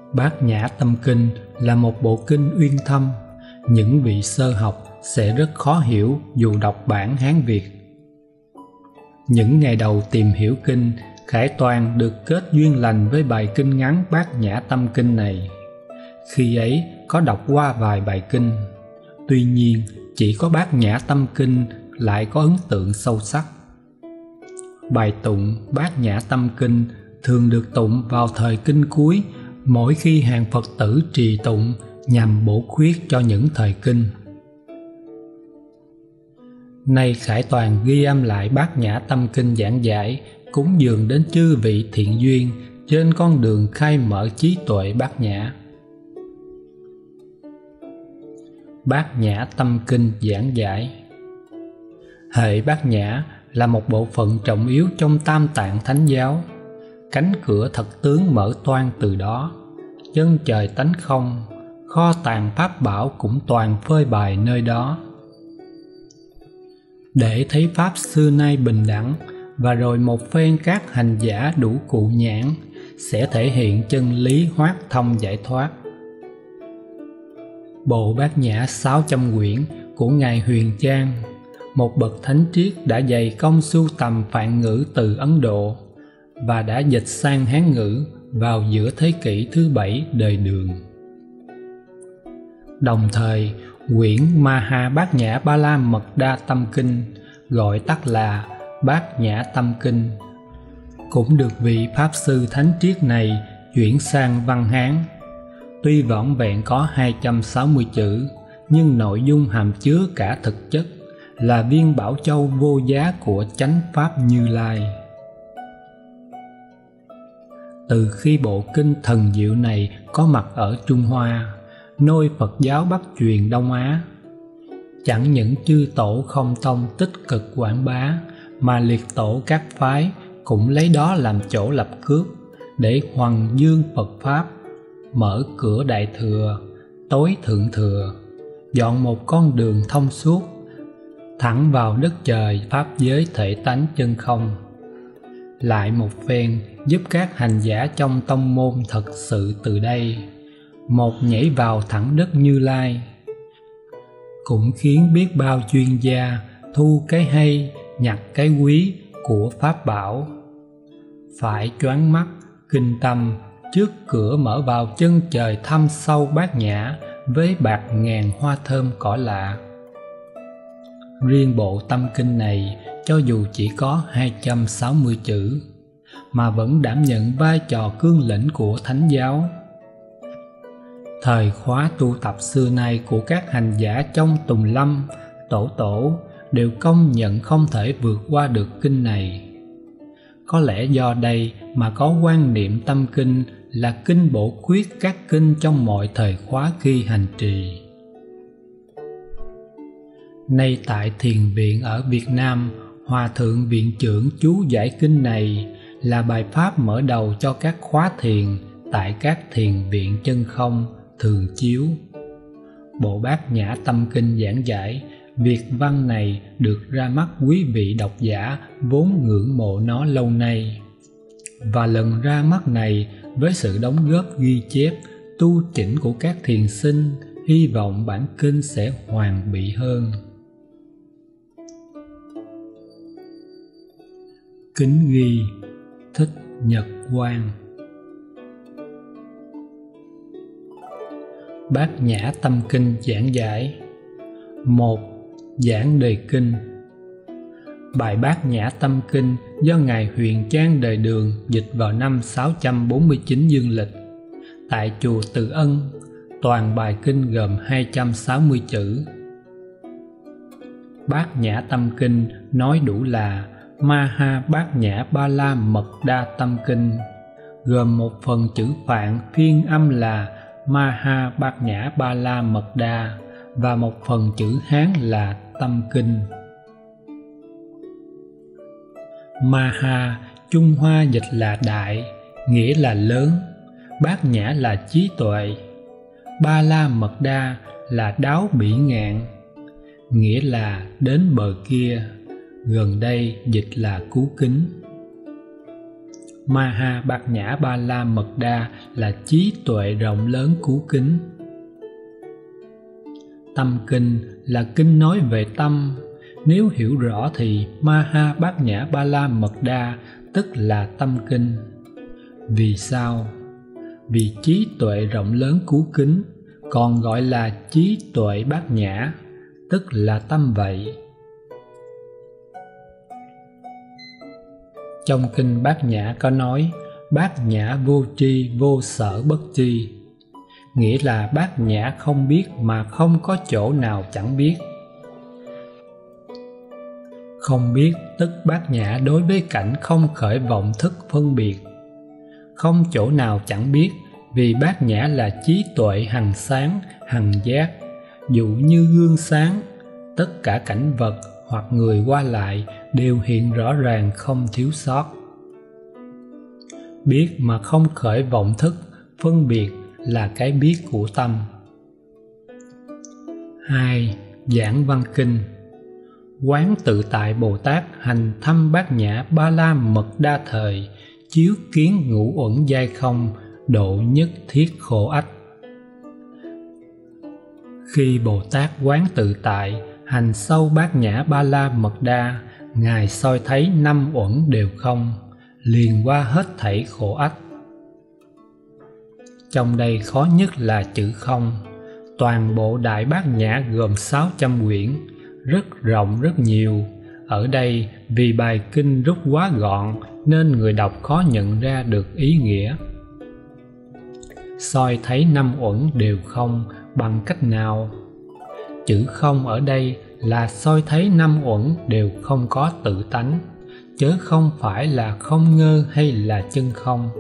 Bát Nhã Tâm Kinh là một bộ kinh uyên thâm, những vị sơ học sẽ rất khó hiểu dù đọc bản Hán Việt. Những ngày đầu tìm hiểu kinh, Khải Toàn được kết duyên lành với bài kinh ngắn Bát Nhã Tâm Kinh này. Khi ấy có đọc qua vài bài kinh, tuy nhiên chỉ có Bát Nhã Tâm Kinh lại có ấn tượng sâu sắc. Bài tụng Bát Nhã Tâm Kinh thường được tụng vào thời kinh cuối, mỗi khi hàng Phật tử trì tụng nhằm bổ khuyết cho những thời kinh. Nay Khải Toàn ghi âm lại Bát Nhã Tâm Kinh giảng giải, cúng dường đến chư vị thiện duyên trên con đường khai mở trí tuệ bát nhã. Bát Nhã Tâm Kinh giảng giải. Hệ bát nhã là một bộ phận trọng yếu trong Tam Tạng Thánh Giáo. Cánh cửa thật tướng mở toang từ đó, chân trời tánh không, kho tàng pháp bảo cũng toàn phơi bày nơi đó. Để thấy pháp xưa nay bình đẳng, và rồi một phen các hành giả đủ cụ nhãn, sẽ thể hiện chân lý hoát thông giải thoát. Bộ Bát Nhã 600 quyển của Ngài Huyền Trang, một bậc thánh triết đã dày công sưu tầm Phạn ngữ từ Ấn Độ và đã dịch sang Hán ngữ vào giữa thế kỷ thứ 7 đời Đường. Đồng thời, quyển Maha Bát Nhã Ba La Mật Đa Tâm Kinh, gọi tắt là Bát Nhã Tâm Kinh, cũng được vị Pháp Sư Thánh Triết này chuyển sang văn Hán. Tuy vỏn vẹn có 260 chữ, nhưng nội dung hàm chứa cả thực chất là viên bảo châu vô giá của chánh Pháp Như Lai. Từ khi bộ kinh thần diệu này có mặt ở Trung Hoa, nôi Phật giáo Bắc truyền Đông Á, chẳng những chư tổ không tông tích cực quảng bá, mà liệt tổ các phái cũng lấy đó làm chỗ lập cước để hoằng dương Phật Pháp, mở cửa Đại Thừa, tối Thượng Thừa, dọn một con đường thông suốt, thẳng vào đất trời Pháp giới thể tánh chân không. Lại một phen giúp các hành giả trong tông môn thật sự từ đây một nhảy vào thẳng đất Như Lai, cũng khiến biết bao chuyên gia thu cái hay nhặt cái quý của Pháp bảo, phải choáng mắt kinh tâm trước cửa mở vào chân trời thăm sâu bát nhã với bạc ngàn hoa thơm cỏ lạ. Riêng bộ tâm kinh này, cho dù chỉ có 260 chữ, mà vẫn đảm nhận vai trò cương lĩnh của Thánh giáo. Thời khóa tu tập xưa nay của các hành giả trong Tùng Lâm, Tổ đều công nhận không thể vượt qua được kinh này. Có lẽ do đây mà có quan niệm tâm kinh là kinh bổ khuyết các kinh trong mọi thời khóa khi hành trì. Nay tại thiền viện ở Việt Nam, Hòa thượng viện trưởng chú giải kinh này là bài pháp mở đầu cho các khóa thiền tại các thiền viện chân không thường chiếu. Bộ Bát Nhã Tâm Kinh giảng giải, việc văn này được ra mắt quý vị độc giả vốn ngưỡng mộ nó lâu nay. Và lần ra mắt này với sự đóng góp ghi chép, tu chỉnh của các thiền sinh, hy vọng bản kinh sẽ hoàn bị hơn. Kính ghi Thích Nhật Quang. Bát Nhã Tâm Kinh giảng giải. 1. Giảng đề kinh. Bài Bát Nhã Tâm Kinh do Ngài Huyền Trang đời Đường dịch vào năm 649 dương lịch tại chùa Từ Ân. Toàn bài kinh gồm 260 chữ. Bát Nhã Tâm Kinh nói đủ là Maha Bát Nhã Ba La Mật Đa Tâm Kinh, gồm một phần chữ Phạn phiên âm là Maha Bát Nhã Ba La Mật Đa và một phần chữ Hán là Tâm Kinh. Maha Trung Hoa dịch là đại, nghĩa là lớn. Bát Nhã là trí tuệ. Ba La Mật Đa là đáo bỉ ngạn, nghĩa là đến bờ kia, gần đây dịch là cứu kính. Maha Bát Nhã Ba La Mật Đa là trí tuệ rộng lớn cứu kính. Tâm kinh là kinh nói về tâm. Nếu hiểu rõ thì Maha Bát Nhã Ba La Mật Đa tức là tâm kinh. Vì sao? Vì trí tuệ rộng lớn cứu kính còn gọi là trí tuệ bát nhã, tức là tâm vậy. Trong kinh Bát Nhã có nói bát nhã vô tri vô sở bất tri, nghĩa là bát nhã không biết mà không có chỗ nào chẳng biết. Không biết tức bát nhã đối với cảnh không khởi vọng thức phân biệt. Không chỗ nào chẳng biết, vì bát nhã là trí tuệ hằng sáng, hằng giác. Dụ như gương sáng, tất cả cảnh vật hoặc người qua lại đều hiện rõ ràng không thiếu sót. Biết mà không khởi vọng thức, phân biệt là cái biết của tâm. 2. Giảng Văn Kinh. Quán tự tại Bồ Tát hành thâm bát nhã ba la mật đa thời, chiếu kiến ngũ uẩn giai không, độ nhất thiết khổ ách. Khi Bồ Tát quán tự tại, hành sâu bát nhã ba la mật đa, Ngài soi thấy năm uẩn đều không, liền qua hết thảy khổ ách. Trong đây khó nhất là chữ không. Toàn bộ Đại Bát Nhã gồm 600 quyển, rất rộng rất nhiều. Ở đây vì bài kinh rút quá gọn nên người đọc khó nhận ra được ý nghĩa. Soi thấy năm uẩn đều không bằng cách nào? Chữ không ở đây là soi thấy năm uẩn đều không có tự tánh, chớ không phải là không ngơ hay là chân không.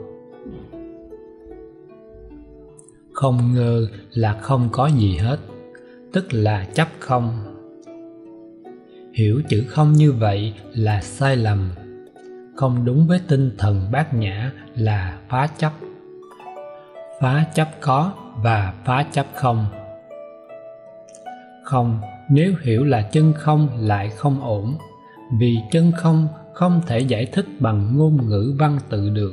Không ngơ là không có gì hết, tức là chấp không. Hiểu chữ không như vậy là sai lầm, không đúng với tinh thần bát nhã là phá chấp. Phá chấp có và phá chấp không. Không, nếu hiểu là chân không lại không ổn, vì chân không không thể giải thích bằng ngôn ngữ văn tự được.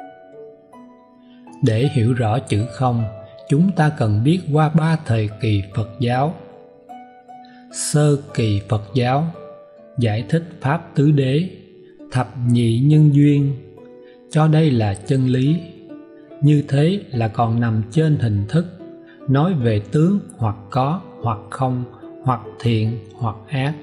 Để hiểu rõ chữ không, chúng ta cần biết qua 3 thời kỳ Phật giáo. Sơ kỳ Phật giáo giải thích Pháp tứ đế, thập nhị nhân duyên, cho đây là chân lý. Như thế là còn nằm trên hình thức, nói về tướng hoặc có hoặc không, hoặc thiện hoặc ác.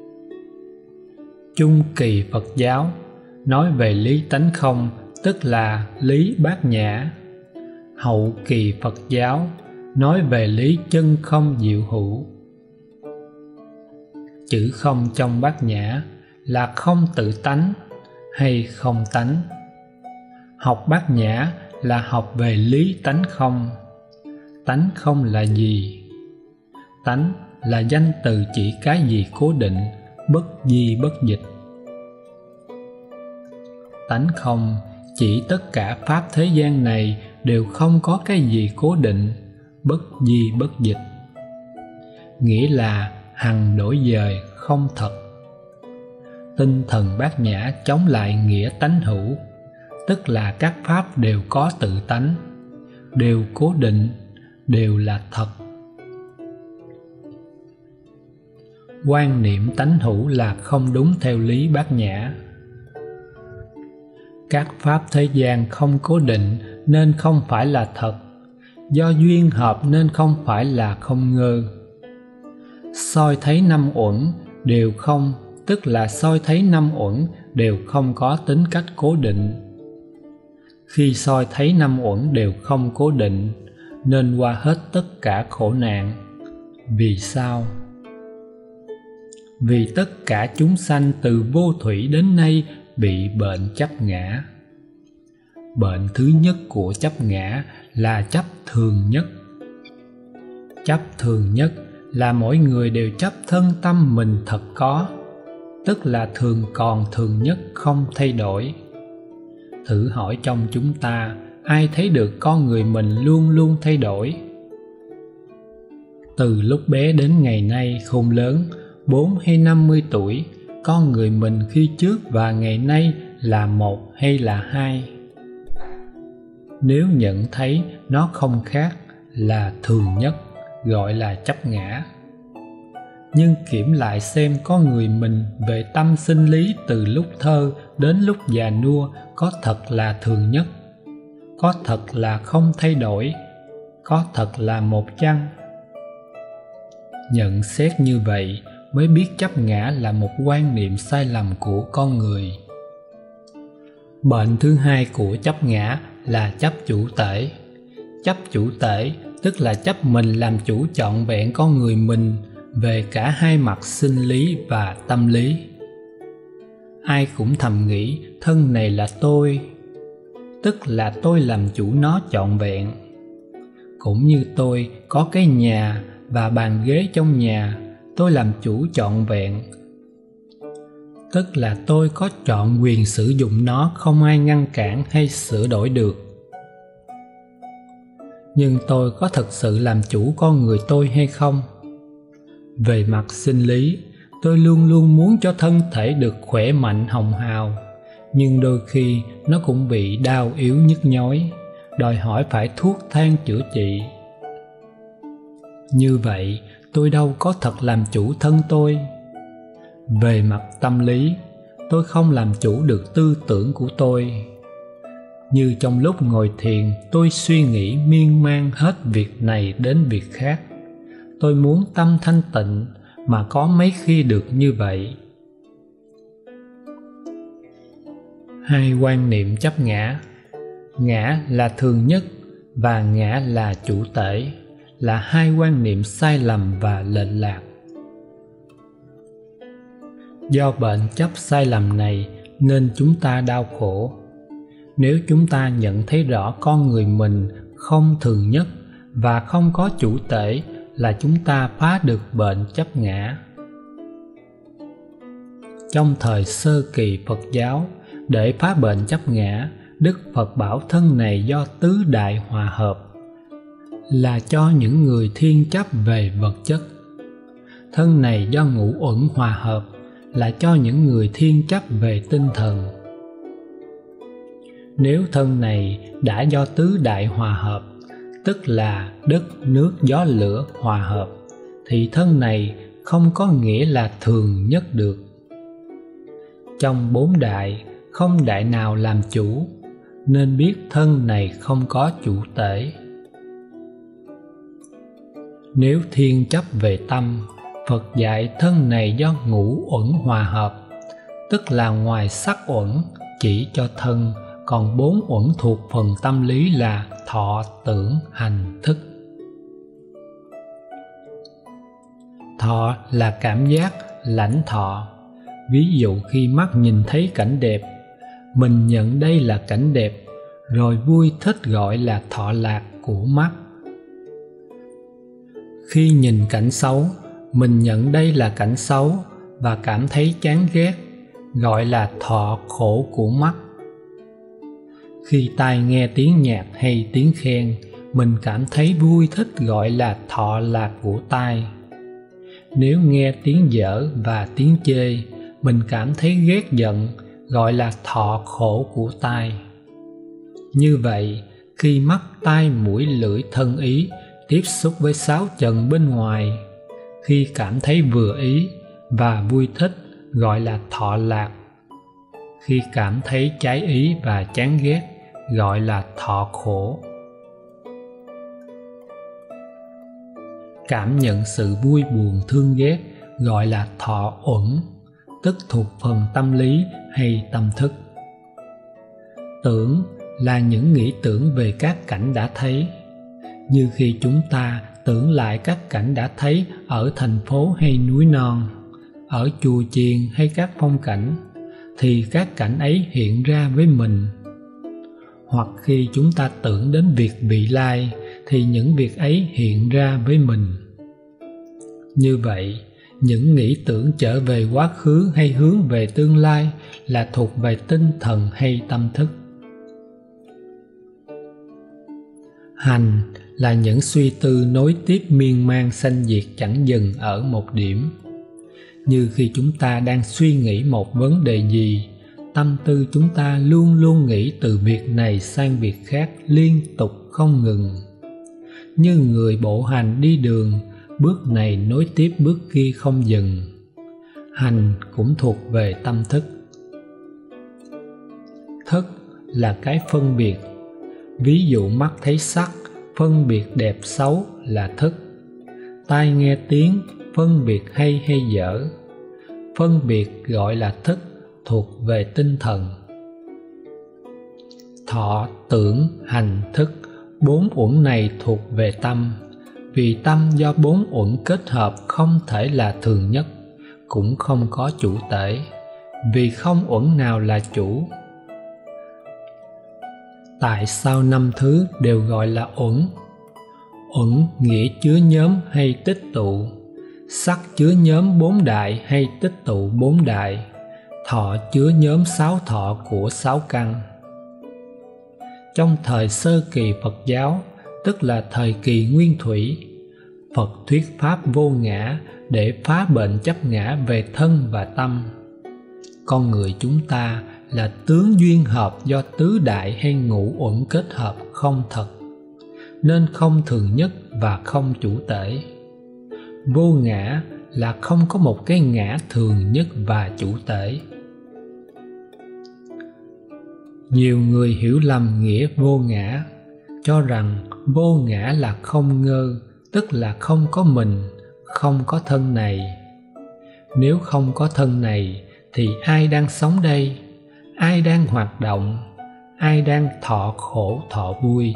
Trung kỳ Phật giáo nói về lý tánh không, tức là lý bát nhã. Hậu kỳ Phật giáo nói về lý chân không diệu hữu. Chữ không trong bát nhã là không tự tánh hay không tánh. Học bát nhã là học về lý tánh không. Tánh không là gì? Tánh là danh từ chỉ cái gì cố định, bất di bất dịch. Tánh không chỉ tất cả pháp thế gian này đều không có cái gì cố định, bất di bất dịch. Nghĩa là hằng đổi dời, không thật. Tinh thần bát nhã chống lại nghĩa tánh hữu, tức là các pháp đều có tự tánh, đều cố định, đều là thật. Quan niệm tánh hữu là không đúng theo lý bát nhã. Các pháp thế gian không cố định nên không phải là thật, do duyên hợp nên không phải là không ngơ. Soi thấy năm uẩn đều không, tức là soi thấy năm uẩn đều không có tính cách cố định. Khi soi thấy năm uẩn đều không cố định nên qua hết tất cả khổ nạn. Vì sao? Vì tất cả chúng sanh từ vô thủy đến nay bị bệnh chấp ngã. Bệnh thứ nhất của chấp ngã là chấp thường nhất. Chấp thường nhất là mỗi người đều chấp thân tâm mình thật có, tức là thường còn thường nhất không thay đổi. Thử hỏi trong chúng ta, ai thấy được con người mình luôn luôn thay đổi? Từ lúc bé đến ngày nay khôn lớn, 4 hay 50 tuổi, con người mình khi trước và ngày nay là 1 hay là 2? Nếu nhận thấy nó không khác là thường nhất, gọi là chấp ngã. Nhưng kiểm lại xem con người mình về tâm sinh lý từ lúc thơ đến lúc già nua có thật là thường nhất, có thật là không thay đổi, có thật là một chăng? Nhận xét như vậy mới biết chấp ngã là một quan niệm sai lầm của con người. Bệnh thứ hai của chấp ngã là chấp chủ tể. Chấp chủ tể tức là chấp mình làm chủ trọn vẹn con người mình về cả hai mặt sinh lý và tâm lý. Ai cũng thầm nghĩ thân này là tôi, tức là tôi làm chủ nó trọn vẹn. Cũng như tôi có cái nhà và bàn ghế trong nhà, tôi làm chủ trọn vẹn, tức là tôi có trọn quyền sử dụng nó, không ai ngăn cản hay sửa đổi được. Nhưng tôi có thực sự làm chủ con người tôi hay không? Về mặt sinh lý, tôi luôn luôn muốn cho thân thể được khỏe mạnh hồng hào, nhưng đôi khi nó cũng bị đau yếu nhức nhối, đòi hỏi phải thuốc thang chữa trị. Như vậy, tôi đâu có thật làm chủ thân tôi. Về mặt tâm lý, tôi không làm chủ được tư tưởng của tôi. Như trong lúc ngồi thiền, tôi suy nghĩ miên man hết việc này đến việc khác. Tôi muốn tâm thanh tịnh, mà có mấy khi được như vậy. Hai quan niệm chấp ngã. Ngã là thường nhất và ngã là chủ tể, là hai quan niệm sai lầm và lệch lạc. Do bệnh chấp sai lầm này nên chúng ta đau khổ. Nếu chúng ta nhận thấy rõ con người mình không thường nhất và không có chủ tể, là chúng ta phá được bệnh chấp ngã. Trong thời sơ kỳ Phật giáo, để phá bệnh chấp ngã, Đức Phật bảo thân này do tứ đại hòa hợp, là cho những người thiên chấp về vật chất. Thân này do ngũ uẩn hòa hợp, là cho những người thiên chấp về tinh thần. Nếu thân này đã do tứ đại hòa hợp, tức là đất, nước, gió, lửa hòa hợp, thì thân này không có nghĩa là thường nhất được. Trong bốn đại, không đại nào làm chủ, nên biết thân này không có chủ tể. Nếu thiên chấp về tâm, Phật dạy thân này do ngũ uẩn hòa hợp, tức là ngoài sắc uẩn chỉ cho thân, còn bốn uẩn thuộc phần tâm lý là thọ, tưởng, hành, thức. Thọ là cảm giác, lãnh thọ. Ví dụ khi mắt nhìn thấy cảnh đẹp, mình nhận đây là cảnh đẹp, rồi vui thích gọi là thọ lạc của mắt. Khi nhìn cảnh xấu, mình nhận đây là cảnh xấu và cảm thấy chán ghét, gọi là thọ khổ của mắt. Khi tai nghe tiếng nhạc hay tiếng khen, mình cảm thấy vui thích, gọi là thọ lạc của tai. Nếu nghe tiếng dở và tiếng chê, mình cảm thấy ghét giận, gọi là thọ khổ của tai. Như vậy, khi mắt, tai, mũi, lưỡi, thân, ý tiếp xúc với sáu trần bên ngoài, khi cảm thấy vừa ý và vui thích, gọi là thọ lạc. Khi cảm thấy trái ý và chán ghét, gọi là thọ khổ. Cảm nhận sự vui buồn thương ghét gọi là thọ uẩn, tức thuộc phần tâm lý hay tâm thức. Tưởng là những nghĩ tưởng về các cảnh đã thấy. Như khi chúng ta tưởng lại các cảnh đã thấy ở thành phố hay núi non, ở chùa chiền hay các phong cảnh, thì các cảnh ấy hiện ra với mình. Hoặc khi chúng ta tưởng đến việc vị lai, thì những việc ấy hiện ra với mình. Như vậy, những nghĩ tưởng trở về quá khứ hay hướng về tương lai là thuộc về tinh thần hay tâm thức. Hành là những suy tư nối tiếp miên man sanh diệt chẳng dừng ở một điểm. Như khi chúng ta đang suy nghĩ một vấn đề gì, tâm tư chúng ta luôn luôn nghĩ từ việc này sang việc khác liên tục không ngừng. Như người bộ hành đi đường, bước này nối tiếp bước kia không dừng. Hành cũng thuộc về tâm thức. Thức là cái phân biệt. Ví dụ mắt thấy sắc, phân biệt đẹp xấu là thức. Tai nghe tiếng, phân biệt hay hay dở. Phân biệt gọi là thức, thuộc về tinh thần. Thọ, tưởng, hành, thức, bốn uẩn này thuộc về tâm. Vì tâm do bốn uẩn kết hợp không thể là thường nhất, cũng không có chủ tể, vì không uẩn nào là chủ. Tại sao năm thứ đều gọi là uẩn? Uẩn nghĩa chứa nhóm hay tích tụ. Sắc chứa nhóm bốn đại hay tích tụ bốn đại. Thọ chứa nhóm sáu thọ của sáu căn. Trong thời sơ kỳ Phật giáo, tức là thời kỳ nguyên thủy, Phật thuyết pháp vô ngã để phá bệnh chấp ngã về thân và tâm. Con người chúng ta là tướng duyên hợp do tứ đại hay ngũ uẩn kết hợp không thật, nên không thường nhất và không chủ tể. Vô ngã là không có một cái ngã thường nhất và chủ tể. Nhiều người hiểu lầm nghĩa vô ngã, cho rằng vô ngã là không ngơ, tức là không có mình, không có thân này. Nếu không có thân này thì ai đang sống đây? Ai đang hoạt động? Ai đang thọ khổ thọ vui?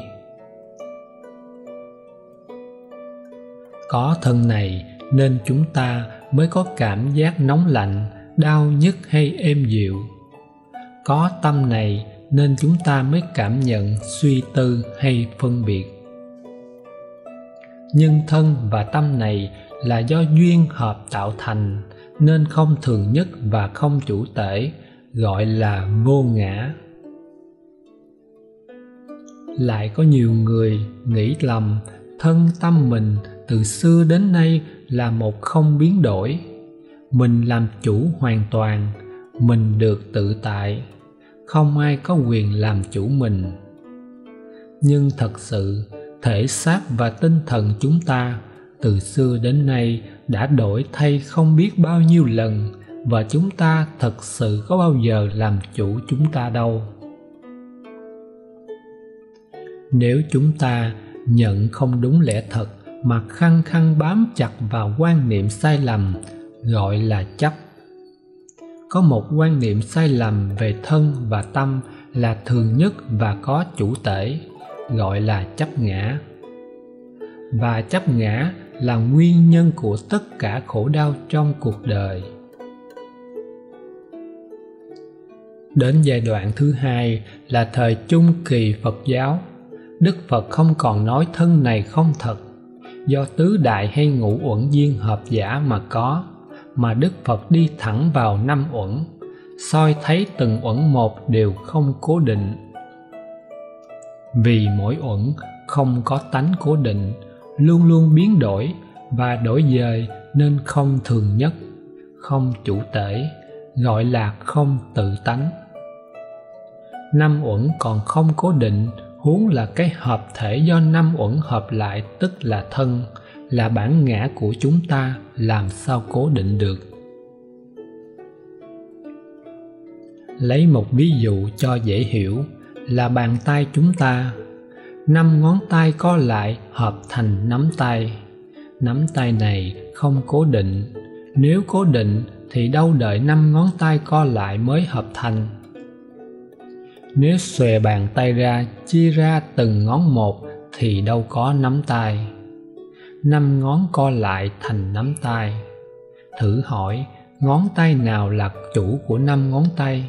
Có thân này nên chúng ta mới có cảm giác nóng lạnh, đau nhức hay êm dịu. Có tâm này nên chúng ta mới cảm nhận suy tư hay phân biệt. Nhưng thân và tâm này là do duyên hợp tạo thành, nên không thường nhất và không chủ tể, gọi là vô ngã. Lại có nhiều người nghĩ lầm thân tâm mình từ xưa đến nay là một không biến đổi. Mình làm chủ hoàn toàn, mình được tự tại, không ai có quyền làm chủ mình. Nhưng thật sự, thể xác và tinh thần chúng ta từ xưa đến nay đã đổi thay không biết bao nhiêu lần, và chúng ta thật sự có bao giờ làm chủ chúng ta đâu. Nếu chúng ta nhận không đúng lẽ thật mà khăng khăng bám chặt vào quan niệm sai lầm, gọi là chấp. Có một quan niệm sai lầm về thân và tâm là thường nhất và có chủ tể, gọi là chấp ngã. Và chấp ngã là nguyên nhân của tất cả khổ đau trong cuộc đời. Đến giai đoạn thứ hai là thời trung kỳ Phật giáo, Đức Phật không còn nói thân này không thật, do tứ đại hay ngũ uẩn duyên hợp giả mà có, mà Đức Phật đi thẳng vào năm uẩn, soi thấy từng uẩn một đều không cố định. Vì mỗi uẩn không có tánh cố định, luôn luôn biến đổi và đổi dời nên không thường nhất, không chủ tể, gọi là không tự tánh. Năm uẩn còn không cố định, huống là cái hợp thể do năm uẩn hợp lại, tức là thân, là bản ngã của chúng ta, làm sao cố định được. Lấy một ví dụ cho dễ hiểu là bàn tay chúng ta. 5 ngón tay co lại hợp thành nắm tay. Nắm tay này không cố định, nếu cố định thì đâu đợi 5 ngón tay co lại mới hợp thành. Nếu xòe bàn tay ra, chia ra từng ngón một thì đâu có nắm tay. 5 ngón co lại thành nắm tay. Thử hỏi, ngón tay nào là chủ của 5 ngón tay?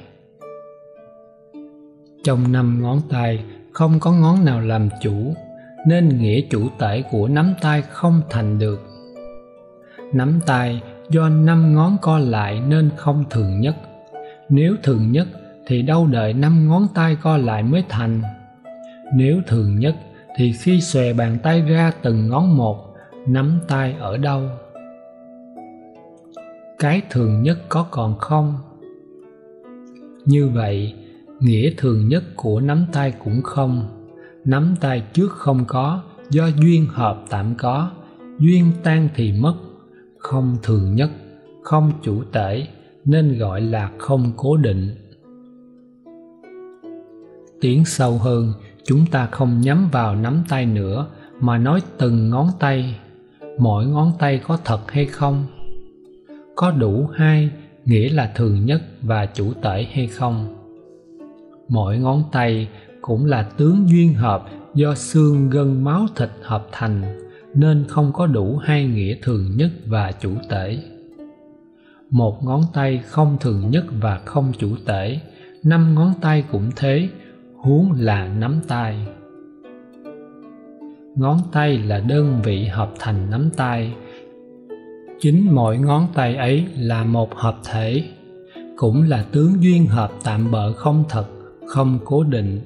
Trong 5 ngón tay không có ngón nào làm chủ, nên nghĩa chủ tể của nắm tay không thành được. Nắm tay do 5 ngón co lại nên không thường nhất. Nếu thường nhất thì đâu đợi 5 ngón tay co lại mới thành. Nếu thường nhất thì khi xòe bàn tay ra từng ngón một, nắm tay ở đâu? Cái thường nhất có còn không? Như vậy, nghĩa thường nhất của nắm tay cũng không. Nắm tay trước không có, do duyên hợp tạm có, duyên tan thì mất. Không thường nhất, không chủ tể, nên gọi là không cố định. Tiến sâu hơn, chúng ta không nhắm vào nắm tay nữa, mà nói từng ngón tay. Mỗi ngón tay có thật hay không? Có đủ hai, nghĩa là thường nhất và chủ tể hay không? Mỗi ngón tay cũng là tướng duyên hợp do xương gân máu thịt hợp thành, nên không có đủ hai nghĩa thường nhất và chủ tể. Một ngón tay không thường nhất và không chủ tể, 5 ngón tay cũng thế, huống là nắm tay. Ngón tay là đơn vị hợp thành nắm tay. Chính mỗi ngón tay ấy là một hợp thể, cũng là tướng duyên hợp tạm bợ không thật, không cố định.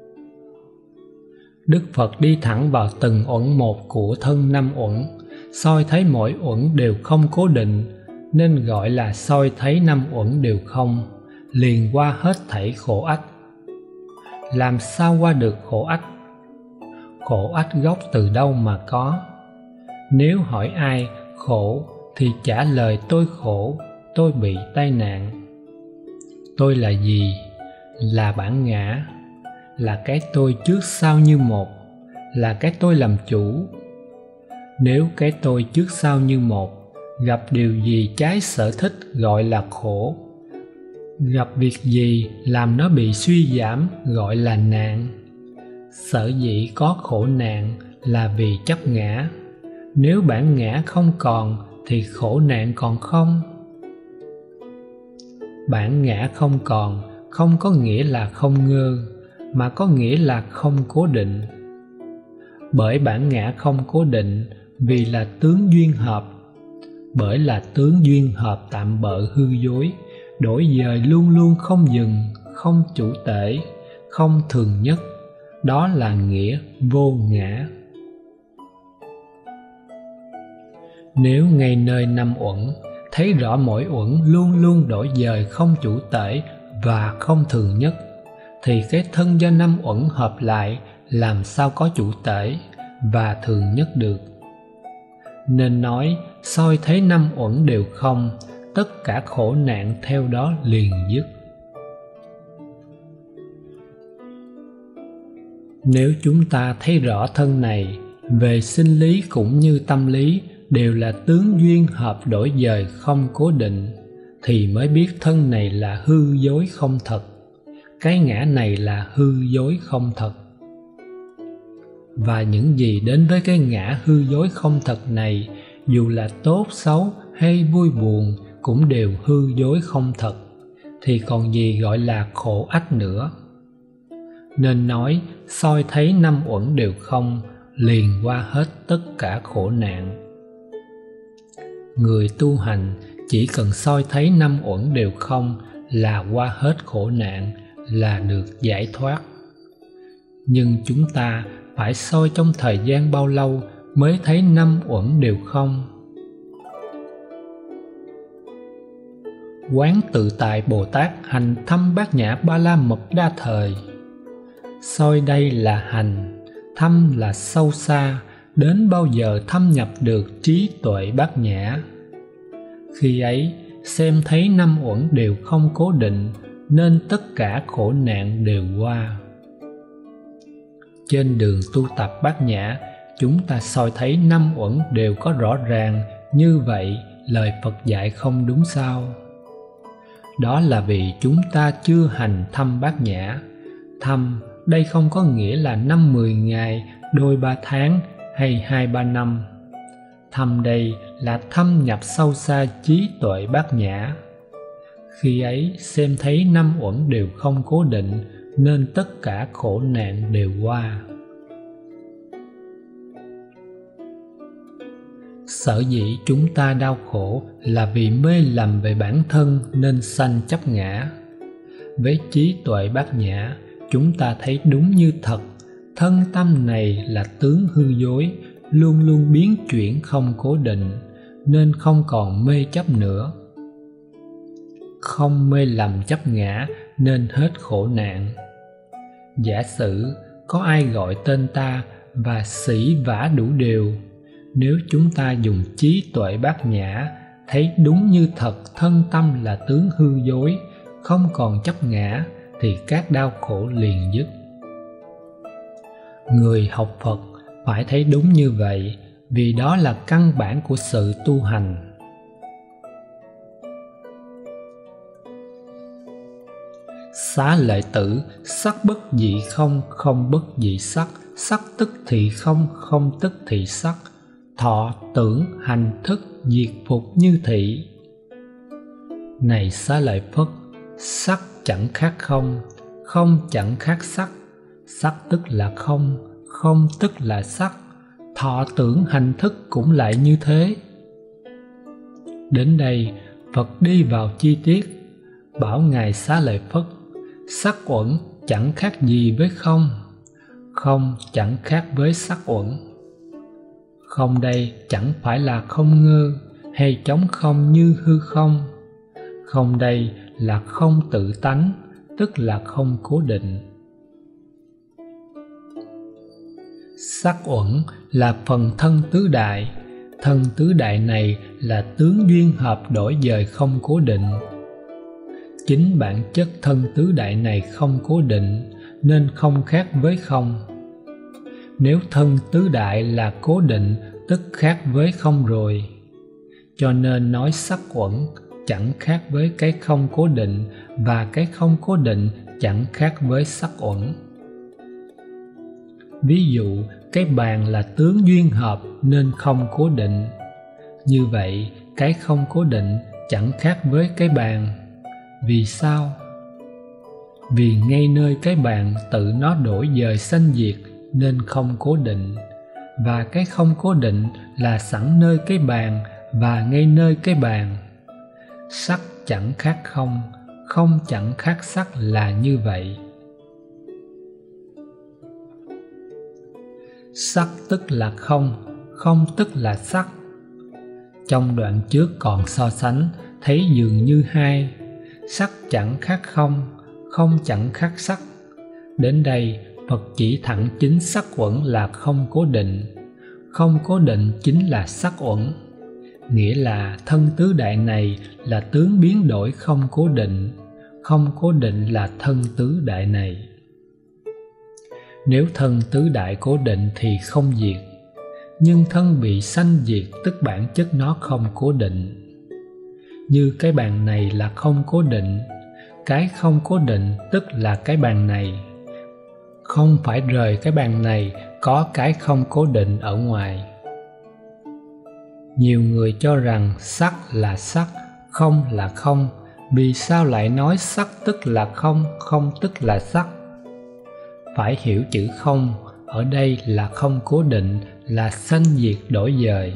Đức Phật đi thẳng vào từng uẩn một của thân 5 uẩn, soi thấy mỗi uẩn đều không cố định, nên gọi là soi thấy 5 uẩn đều không, liền qua hết thảy khổ ách. Làm sao qua được khổ ách? Khổ ách gốc từ đâu mà có? Nếu hỏi ai khổ thì trả lời tôi khổ, tôi bị tai nạn. Tôi là gì? Là bản ngã, là cái tôi trước sau như một, là cái tôi làm chủ. Nếu cái tôi trước sau như một, gặp điều gì trái sở thích gọi là khổ. Gặp việc gì làm nó bị suy giảm gọi là nạn. Sở dĩ có khổ nạn là vì chấp ngã. Nếu bản ngã không còn thì khổ nạn còn không? Bản ngã không còn không có nghĩa là không ngơ, mà có nghĩa là không cố định. Bởi bản ngã không cố định vì là tướng duyên hợp. Bởi là tướng duyên hợp tạm bợ hư dối, đổi dời luôn luôn không dừng, không chủ tể, không thường nhất. Đó là nghĩa vô ngã. Nếu ngay nơi 5 uẩn, thấy rõ mỗi uẩn luôn luôn đổi dời không chủ tể và không thường nhất, thì cái thân do 5 uẩn hợp lại làm sao có chủ tể và thường nhất được. Nên nói soi thấy 5 uẩn đều không, tất cả khổ nạn theo đó liền dứt. Nếu chúng ta thấy rõ thân này, về sinh lý cũng như tâm lý đều là tướng duyên hợp đổi dời không cố định, thì mới biết thân này là hư dối không thật, cái ngã này là hư dối không thật. Và những gì đến với cái ngã hư dối không thật này, dù là tốt xấu hay vui buồn cũng đều hư dối không thật, thì còn gì gọi là khổ ách nữa. Nên nói soi thấy 5 uẩn đều không, liền qua hết tất cả khổ nạn. Người tu hành chỉ cần soi thấy 5 uẩn đều không là qua hết khổ nạn, là được giải thoát. Nhưng chúng ta phải soi trong thời gian bao lâu mới thấy 5 uẩn đều không? Quán Tự Tại Bồ Tát hành thăm Bát Nhã Ba La Mật Đa Thời. Soi đây là hành, thăm là sâu xa, đến bao giờ thâm nhập được trí tuệ bát nhã. Khi ấy xem thấy 5 uẩn đều không cố định, nên tất cả khổ nạn đều qua. Trên đường tu tập bát nhã, chúng ta soi thấy 5 uẩn đều có rõ ràng, như vậy lời Phật dạy không đúng sao? Đó là vì chúng ta chưa hành thăm bát nhã. Thăm đây không có nghĩa là 5-10 ngày, đôi 3 tháng hay 2-3 năm. Thăm đây là thâm nhập sâu xa trí tuệ bát nhã. Khi ấy xem thấy 5 uẩn đều không cố định, nên tất cả khổ nạn đều qua. Sở dĩ chúng ta đau khổ là vì mê lầm về bản thân nên sanh chấp ngã. Với trí tuệ bát nhã, chúng ta thấy đúng như thật, thân tâm này là tướng hư dối, luôn luôn biến chuyển không cố định, nên không còn mê chấp nữa. Không mê lầm chấp ngã nên hết khổ nạn. Giả sử có ai gọi tên ta và sỉ vả đủ điều, nếu chúng ta dùng trí tuệ bát nhã, thấy đúng như thật thân tâm là tướng hư dối, không còn chấp ngã, thì các đau khổ liền dứt. Người học Phật phải thấy đúng như vậy, vì đó là căn bản của sự tu hành. Xá lợi tử, sắc bất dị không, không bất dị sắc, sắc tức thì không, không tức thì sắc, thọ tưởng hành thức diệt phục như thị. Này Xá lợi Phất, sắc chẳng khác không, không chẳng khác sắc, sắc tức là không, không tức là sắc, thọ tưởng hành thức cũng lại như thế. Đến đây Phật đi vào chi tiết, bảo Ngài Xá lợi Phất, sắc uẩn chẳng khác gì với không, không chẳng khác với sắc uẩn. Không đây chẳng phải là không ngơ hay trống không như hư không. Không đây là không tự tánh, tức là không cố định. Sắc uẩn là phần thân tứ đại, thân tứ đại này là tướng duyên hợp đổi dời không cố định. Chính bản chất thân tứ đại này không cố định, nên không khác với không. Nếu thân tứ đại là cố định, tức khác với không rồi. Cho nên nói sắc uẩn chẳng khác với cái không cố định, và cái không cố định chẳng khác với sắc uẩn. Ví dụ, cái bàn là tướng duyên hợp nên không cố định. Như vậy, cái không cố định chẳng khác với cái bàn. Vì sao? Vì ngay nơi cái bàn tự nó đổi dời sanh diệt nên không cố định, và cái không cố định là sẵn nơi cái bàn và ngay nơi cái bàn. Sắc chẳng khác không, không chẳng khác sắc là như vậy. Sắc tức là không, không tức là sắc. Trong đoạn trước còn so sánh, thấy dường như hai, sắc chẳng khác không, không chẳng khác sắc. Đến đây, Phật chỉ thẳng chính sắc uẩn là không cố định. Không cố định chính là sắc uẩn. Nghĩa là thân tứ đại này là tướng biến đổi không cố định, không cố định là thân tứ đại này. Nếu thân tứ đại cố định thì không diệt, nhưng thân bị sanh diệt tức bản chất nó không cố định. Như cái bàn này là không cố định, cái không cố định tức là cái bàn này. Không phải rời cái bàn này có cái không cố định ở ngoài. Nhiều người cho rằng sắc là sắc, không là không. Vì sao lại nói sắc tức là không, không tức là sắc? Phải hiểu chữ không ở đây là không cố định, là sanh diệt đổi dời.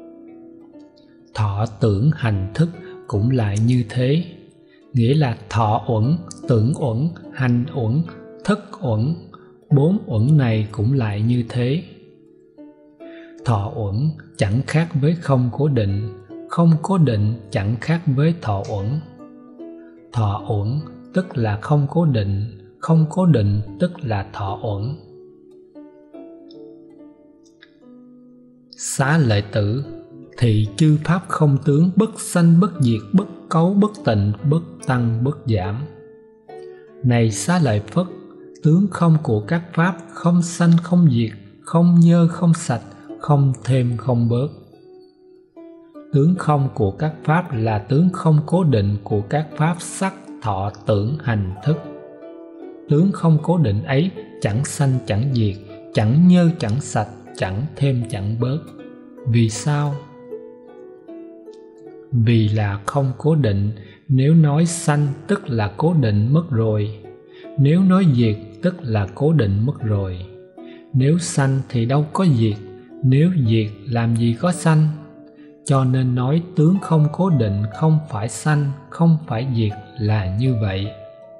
Thọ tưởng hành thức cũng lại như thế, nghĩa là thọ uẩn, tưởng uẩn, hành uẩn, thức uẩn. Bốn uẩn này cũng lại như thế. Thọ uẩn chẳng khác với không cố định, không cố định chẳng khác với thọ uẩn. Thọ uẩn tức là không cố định, không cố định tức là thọ uẩn. Xá lợi tử, thì chư pháp không tướng, bất sanh bất diệt, bất cấu bất tịnh, bất tăng bất giảm. Này Xá lợi Phất, tướng không của các pháp không sanh không diệt, không nhơ không sạch, không thêm không bớt. Tướng không của các pháp là tướng không cố định của các pháp sắc, thọ, tưởng, hành, thức. Tướng không cố định ấy chẳng sanh chẳng diệt, chẳng nhơ chẳng sạch, chẳng thêm chẳng bớt. Vì sao? Vì là không cố định. Nếu nói sanh tức là cố định mất rồi. Nếu nói diệt tức là cố định mất rồi. Nếu sanh thì đâu có diệt, nếu diệt làm gì có sanh. Cho nên nói tướng không cố định không phải sanh, không phải diệt là như vậy.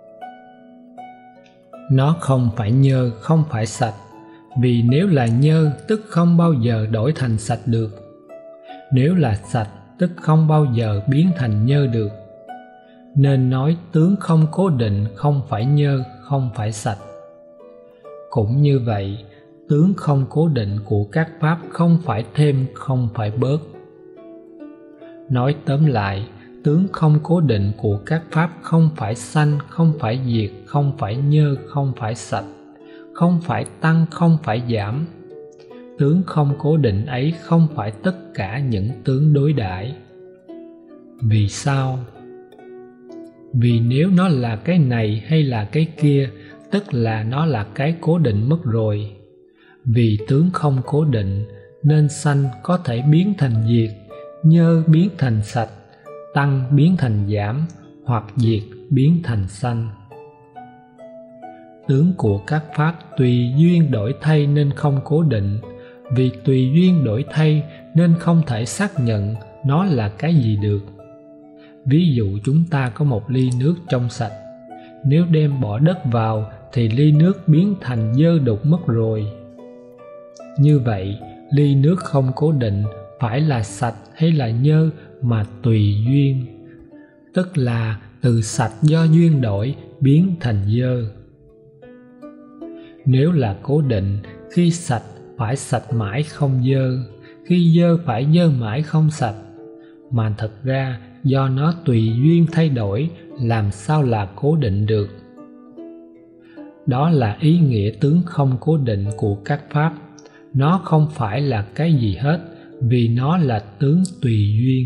Nó không phải nhơ, không phải sạch. Vì nếu là nhơ tức không bao giờ đổi thành sạch được. Nếu là sạch tức không bao giờ biến thành nhơ được. nên nói tướng không cố định không phải nhơ, không phải sạch. Cũng như vậy, tướng không cố định của các pháp không phải thêm, không phải bớt. Nói tóm lại, tướng không cố định của các pháp không phải sanh, không phải diệt, không phải nhơ, không phải sạch, không phải tăng, không phải giảm. Tướng không cố định ấy không phải tất cả những tướng đối đãi. Vì sao? Vì nếu nó là cái này hay là cái kia, tức là nó là cái cố định mất rồi. Vì tướng không cố định, nên sanh có thể biến thành diệt, nhơ biến thành sạch, tăng biến thành giảm, hoặc diệt biến thành sanh. Tướng của các pháp tùy duyên đổi thay nên không cố định. Vì tùy duyên đổi thay nên không thể xác nhận nó là cái gì được. Ví dụ chúng ta có một ly nước trong sạch, nếu đem bỏ đất vào thì ly nước biến thành dơ đục mất rồi. Như vậy, ly nước không cố định phải là sạch hay là nhơ mà tùy duyên, tức là từ sạch do duyên đổi biến thành dơ. Nếu là cố định, khi sạch phải sạch mãi không dơ, khi dơ phải dơ mãi không sạch, mà thật ra do nó tùy duyên thay đổi, làm sao là cố định được. Đó là ý nghĩa tướng không cố định của các pháp. Nó không phải là cái gì hết, vì nó là tướng tùy duyên.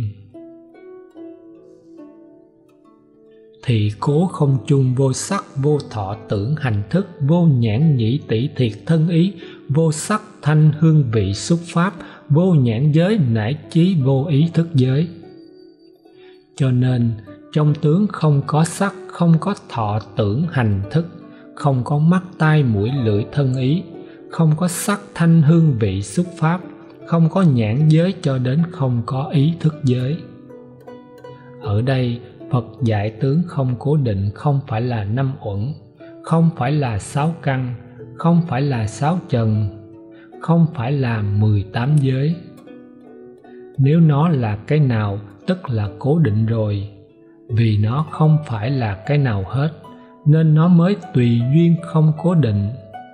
Thị cố không chung vô sắc, vô thọ tưởng hành thức, vô nhãn nhĩ tỷ thiệt thân ý, vô sắc thanh hương vị xúc pháp, vô nhãn giới nải chí vô ý thức giới. Cho nên, trong tướng không có sắc, không có thọ tưởng hành thức, không có mắt tai mũi lưỡi thân ý, không có sắc thanh hương vị xúc pháp, không có nhãn giới cho đến không có ý thức giới. Ở đây, Phật dạy tướng không cố định không phải là 5 uẩn, không phải là 6 căn, không phải là 6 trần, không phải là 18 giới. Nếu nó là cái nào tức là cố định rồi. Vì nó không phải là cái nào hết, nên nó mới tùy duyên không cố định.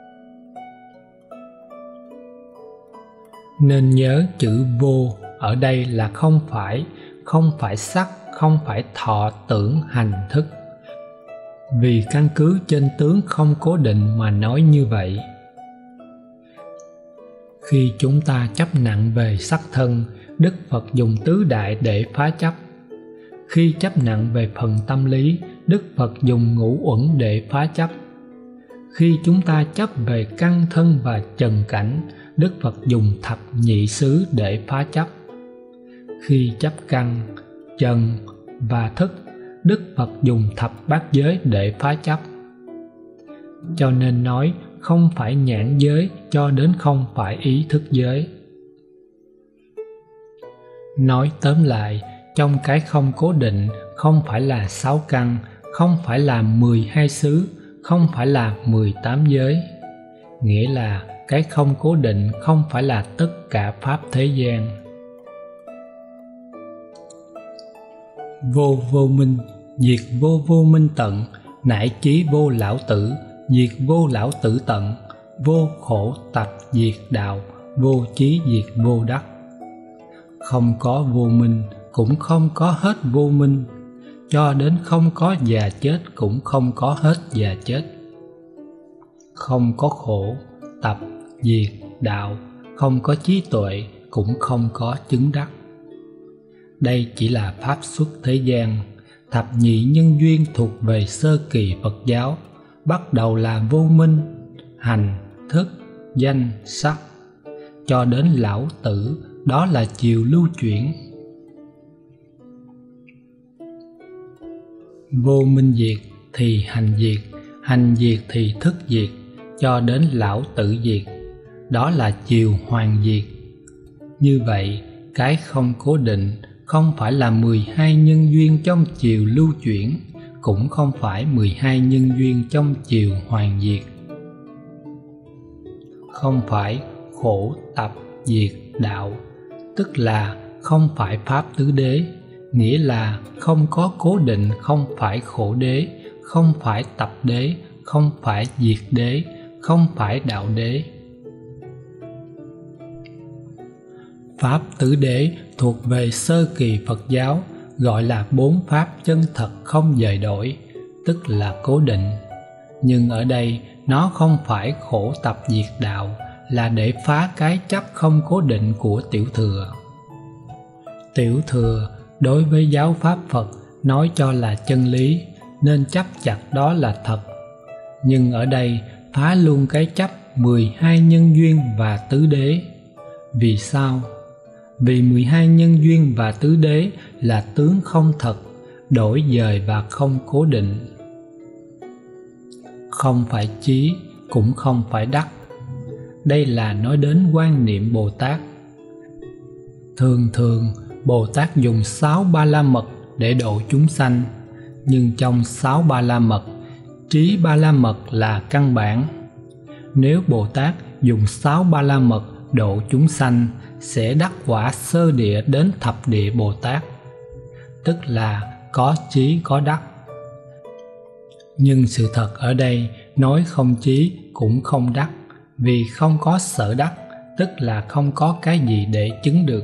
Nên nhớ chữ vô ở đây là không phải sắc, không phải thọ tưởng hành thức. Vì căn cứ trên tướng không cố định mà nói như vậy. Khi chúng ta chấp nặng về sắc thân, Đức Phật dùng tứ đại để phá chấp. Khi chấp nặng về phần tâm lý, Đức Phật dùng ngũ uẩn để phá chấp. Khi chúng ta chấp về căn thân và trần cảnh, Đức Phật dùng thập nhị xứ để phá chấp. Khi chấp căn, trần và thức, Đức Phật dùng thập bát giới để phá chấp. Cho nên nói không phải nhãn giới cho đến không phải ý thức giới. Nói tóm lại, trong cái không cố định không phải là 6 căn, không phải là 12 xứ, không phải là 18 giới. Nghĩa là cái không cố định không phải là tất cả pháp thế gian. Vô vô minh, diệt vô vô minh tận, nải chí vô lão tử, diệt vô lão tử tận, vô khổ tập diệt đạo, vô chí diệt vô đắc. Không có vô minh, cũng không có hết vô minh, cho đến không có già chết cũng không có hết già chết. Không có khổ, tập, diệt, đạo, không có trí tuệ, cũng không có chứng đắc. Đây chỉ là pháp xuất thế gian. Thập nhị nhân duyên thuộc về sơ kỳ Phật giáo, bắt đầu là vô minh, hành, thức, danh, sắc, cho đến lão tử, đó là chiều lưu chuyển. Vô minh diệt thì hành diệt thì thức diệt, cho đến lão tử diệt, đó là chiều hoàn diệt. Như vậy, cái không cố định không phải là 12 nhân duyên trong chiều lưu chuyển, cũng không phải 12 nhân duyên trong chiều hoàn diệt. Không phải khổ tập diệt đạo, tức là không phải pháp tứ đế, nghĩa là không có cố định, không phải khổ đế, không phải tập đế, không phải diệt đế, không phải đạo đế. Pháp tứ đế thuộc về sơ kỳ Phật giáo, gọi là 4 pháp chân thật không dời đổi, tức là cố định. Nhưng ở đây nó không phải khổ tập diệt đạo, là để phá cái chấp không cố định của tiểu thừa. Tiểu thừa đối với giáo pháp Phật nói cho là chân lý, nên chấp chặt đó là thật. Nhưng ở đây phá luôn cái chấp 12 nhân duyên và tứ đế. Vì sao? Vì 12 nhân duyên và tứ đế là tướng không thật, đổi dời và không cố định. Không phải trí, cũng không phải đắc. Đây là nói đến quan niệm Bồ Tát. Thường thường Bồ Tát dùng 6 Ba La Mật để độ chúng sanh, nhưng trong 6 Ba La Mật, trí Ba La Mật là căn bản. Nếu Bồ Tát dùng 6 Ba La Mật độ chúng sanh, sẽ đắc quả sơ địa đến thập địa Bồ Tát, tức là có trí có đắc. Nhưng sự thật ở đây nói không trí cũng không đắc, vì không có sở đắc, tức là không có cái gì để chứng được.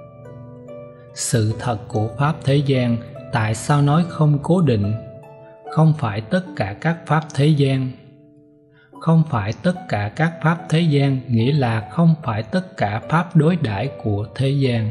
Sự thật của Pháp thế gian tại sao nói không cố định? Không phải tất cả các Pháp thế gian. Không phải tất cả các Pháp thế gian nghĩa là không phải tất cả Pháp đối đãi của thế gian.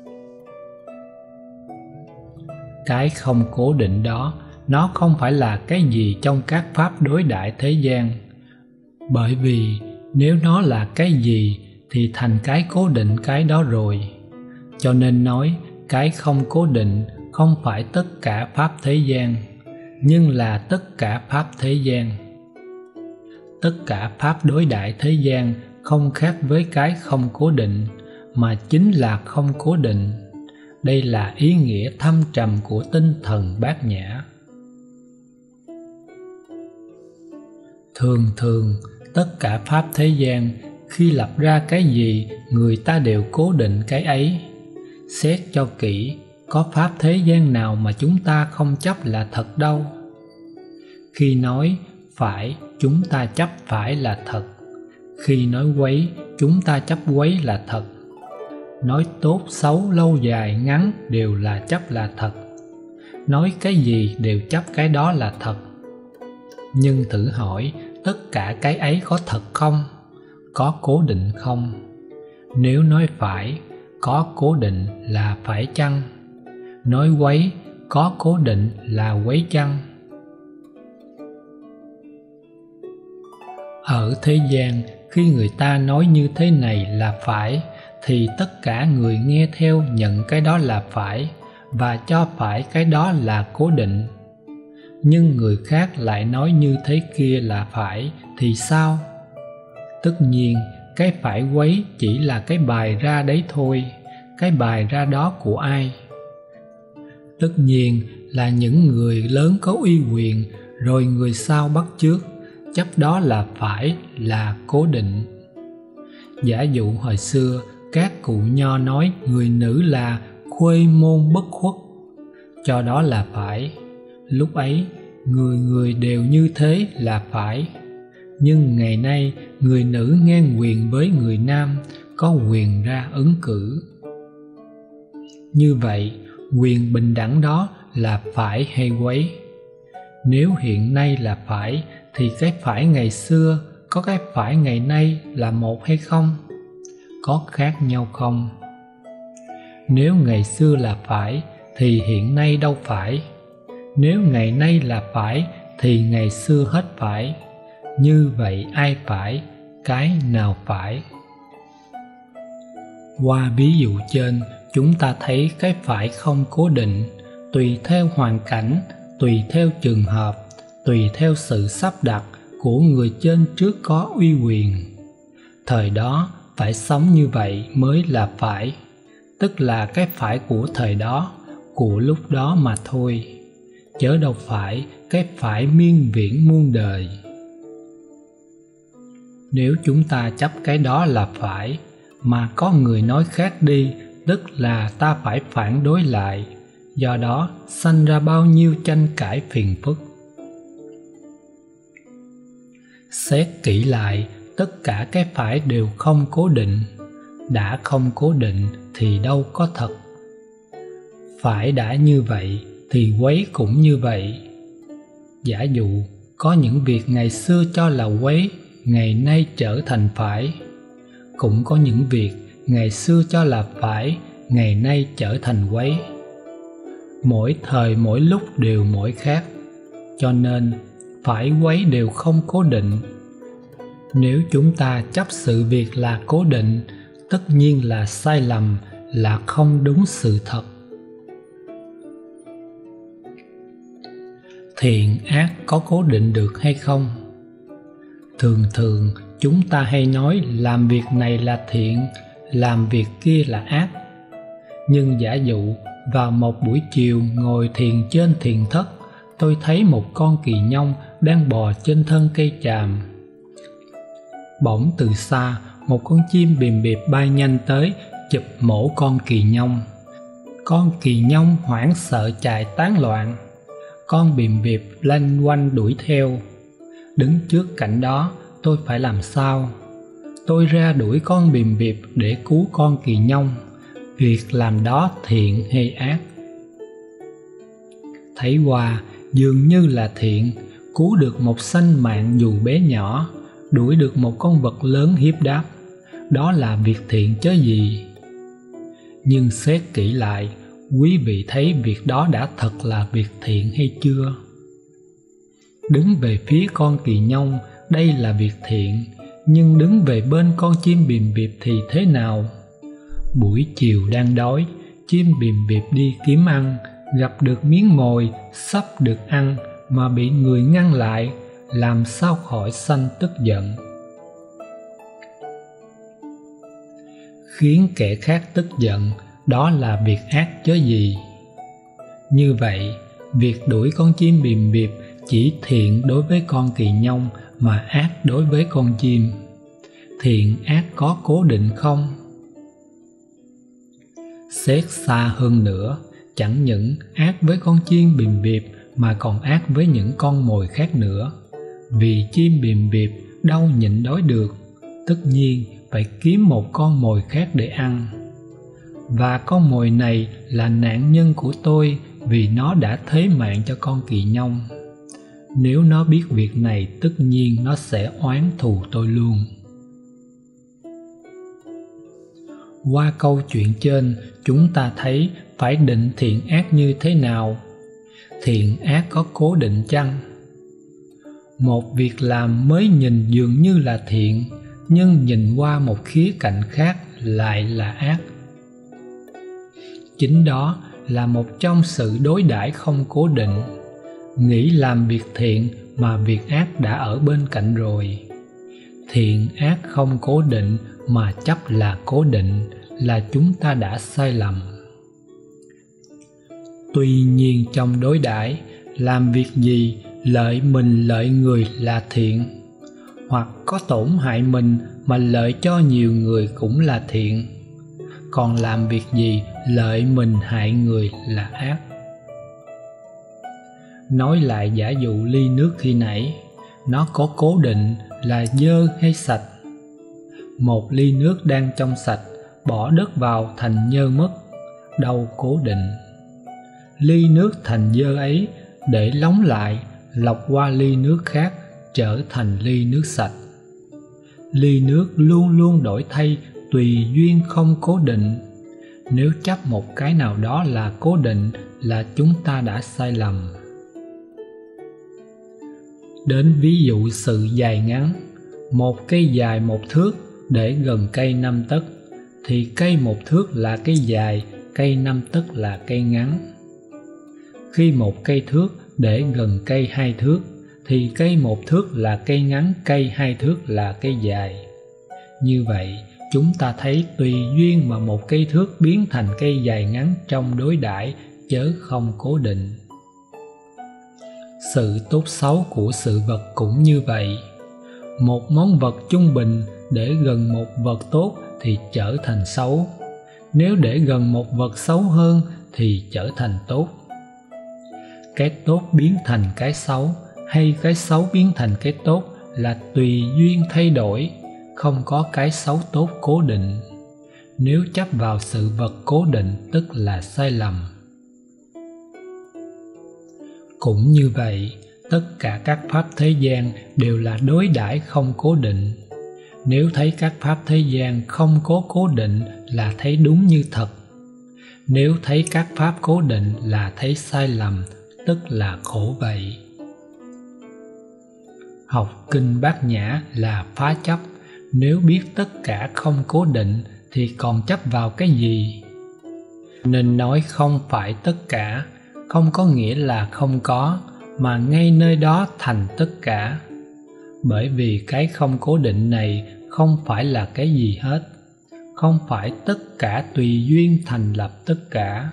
Cái không cố định đó, nó không phải là cái gì trong các Pháp đối đãi thế gian. Bởi vì nếu nó là cái gì thì thành cái cố định cái đó rồi. Cho nên nói cái không cố định không phải tất cả Pháp thế gian, nhưng là tất cả Pháp thế gian. Tất cả Pháp đối đãi thế gian không khác với cái không cố định, mà chính là không cố định. Đây là ý nghĩa thâm trầm của tinh thần Bát Nhã. Thường tất cả Pháp thế gian khi lập ra cái gì, người ta đều cố định cái ấy. Xét cho kỹ, có Pháp thế gian nào mà chúng ta không chấp là thật đâu. Khi nói phải, chúng ta chấp phải là thật. Khi nói quấy, chúng ta chấp quấy là thật. Nói tốt, xấu, lâu dài, ngắn đều là chấp là thật. Nói cái gì đều chấp cái đó là thật. Nhưng thử hỏi, tất cả cái ấy có thật không? Có cố định không? Nếu nói phải, có cố định là phải chăng? Nói quấy, có cố định là quấy chăng? Ở thế gian, khi người ta nói như thế này là phải, thì tất cả người nghe theo nhận cái đó là phải, và cho phải cái đó là cố định. Nhưng người khác lại nói như thế kia là phải, thì sao? Tất nhiên, cái phải quấy chỉ là cái bài ra đấy thôi. Cái bài ra đó của ai? Tất nhiên là những người lớn có uy quyền, rồi người sau bắt chước, chấp đó là phải, là cố định. Giả dụ hồi xưa, các cụ nho nói người nữ là khuê môn bất khuất, cho đó là phải. Lúc ấy, người người đều như thế là phải. Nhưng ngày nay, người nữ ngang quyền với người nam, có quyền ra ứng cử. Như vậy, quyền bình đẳng đó là phải hay quấy? Nếu hiện nay là phải, thì cái phải ngày xưa có cái phải ngày nay là một hay không? Có khác nhau không? Nếu ngày xưa là phải, thì hiện nay đâu phải. Nếu ngày nay là phải, thì ngày xưa hết phải. Như vậy ai phải, cái nào phải? Qua ví dụ trên, chúng ta thấy cái phải không cố định, tùy theo hoàn cảnh, tùy theo trường hợp, tùy theo sự sắp đặt của người trên trước có uy quyền. Thời đó phải sống như vậy mới là phải, tức là cái phải của thời đó, của lúc đó mà thôi, chớ đâu phải cái phải miên viễn muôn đời. Nếu chúng ta chấp cái đó là phải, mà có người nói khác đi, tức là ta phải phản đối lại. do đó sanh ra bao nhiêu tranh cãi phiền phức. Xét kỹ lại, tất cả cái phải đều không cố định. Đã không cố định thì đâu có thật. Phải đã như vậy thì quấy cũng như vậy. Giả dụ có những việc ngày xưa cho là quấy, ngày nay trở thành phải. Cũng có những việc ngày xưa cho là phải, ngày nay trở thành quấy. Mỗi thời mỗi lúc đều mỗi khác, cho nên phải quấy đều không cố định. Nếu chúng ta chấp sự việc là cố định, tất nhiên là sai lầm, là không đúng sự thật. Thiện ác có cố định được hay không? Thường thường chúng ta hay nói làm việc này là thiện, làm việc kia là ác. Nhưng giả dụ vào một buổi chiều ngồi thiền trên thiền thất, tôi thấy một con kỳ nhông đang bò trên thân cây tràm. Bỗng từ xa, một con chim bìm bịp bay nhanh tới, chụp mổ con kỳ nhông. Con kỳ nhông hoảng sợ chạy tán loạn. Con bìm bịp lanh quanh đuổi theo. Đứng trước cảnh đó, tôi phải làm sao? Tôi ra đuổi con bìm bịp để cứu con kỳ nhông. Việc làm đó thiện hay ác? Thấy qua dường như là thiện, cứu được một sanh mạng dù bé nhỏ, đuổi được một con vật lớn hiếp đáp. Đó là việc thiện chớ gì. Nhưng xét kỹ lại, quý vị thấy việc đó đã thật là việc thiện hay chưa? Đứng về phía con kỳ nhông, đây là việc thiện, nhưng đứng về bên con chim bìm bịp thì thế nào? Buổi chiều đang đói, chim bìm bịp đi kiếm ăn, gặp được miếng mồi, sắp được ăn mà bị người ngăn lại, làm sao khỏi sanh tức giận. Khiến kẻ khác tức giận, đó là việc ác chớ gì. Như vậy, việc đuổi con chim bìm bịp chỉ thiện đối với con kỳ nhông mà ác đối với con chim. Thiện ác có cố định không? Xét xa hơn nữa, chẳng những ác với con chim bìm bịp mà còn ác với những con mồi khác nữa. Vì chim bìm bịp đâu nhịn đói được, tất nhiên phải kiếm một con mồi khác để ăn. Và con mồi này là nạn nhân của tôi vì nó đã thế mạng cho con kỳ nhông. Nếu nó biết việc này, tất nhiên nó sẽ oán thù tôi luôn. Qua câu chuyện trên, chúng ta thấy phải định thiện ác như thế nào. Thiện ác có cố định chăng? Một việc làm mới nhìn dường như là thiện, nhưng nhìn qua một khía cạnh khác lại là ác. Chính đó là một trong sự đối đãi không cố định. Nghĩ làm việc thiện mà việc ác đã ở bên cạnh rồi. Thiện ác không cố định mà chấp là cố định, là chúng ta đã sai lầm. Tuy nhiên trong đối đãi, làm việc gì lợi mình lợi người là thiện, hoặc có tổn hại mình mà lợi cho nhiều người cũng là thiện. Còn làm việc gì lợi mình hại người là ác. Nói lại giả dụ ly nước khi nãy, nó có cố định là dơ hay sạch? Một ly nước đang trong sạch, bỏ đất vào thành nhơ mất, đâu cố định. Ly nước thành dơ ấy để lóng lại, lọc qua ly nước khác, trở thành ly nước sạch. Ly nước luôn luôn đổi thay, tùy duyên không cố định. Nếu chấp một cái nào đó là cố định, là chúng ta đã sai lầm. Đến ví dụ sự dài ngắn, một cây dài 1 thước để gần cây 5 tấc, thì cây 1 thước là cây dài, cây 5 tấc là cây ngắn. Khi một cây thước để gần cây 2 thước, thì cây 1 thước là cây ngắn, cây 2 thước là cây dài. Như vậy, chúng ta thấy tùy duyên mà một cây thước biến thành cây dài ngắn trong đối đãi, chớ không cố định. Sự tốt xấu của sự vật cũng như vậy. Một món vật trung bình để gần một vật tốt thì trở thành xấu. Nếu để gần một vật xấu hơn thì trở thành tốt. Cái tốt biến thành cái xấu hay cái xấu biến thành cái tốt là tùy duyên thay đổi, không có cái xấu tốt cố định. Nếu chấp vào sự vật cố định tức là sai lầm. Cũng như vậy, tất cả các pháp thế gian đều là đối đãi không cố định. Nếu thấy các pháp thế gian không có cố định là thấy đúng như thật. Nếu thấy các pháp cố định là thấy sai lầm, tức là khổ vậy. Học kinh Bát Nhã là phá chấp. Nếu biết tất cả không cố định thì còn chấp vào cái gì? Nên nói không phải tất cả, không có nghĩa là không có, mà ngay nơi đó thành tất cả. Bởi vì cái không cố định này không phải là cái gì hết, không phải tất cả tùy duyên thành lập tất cả.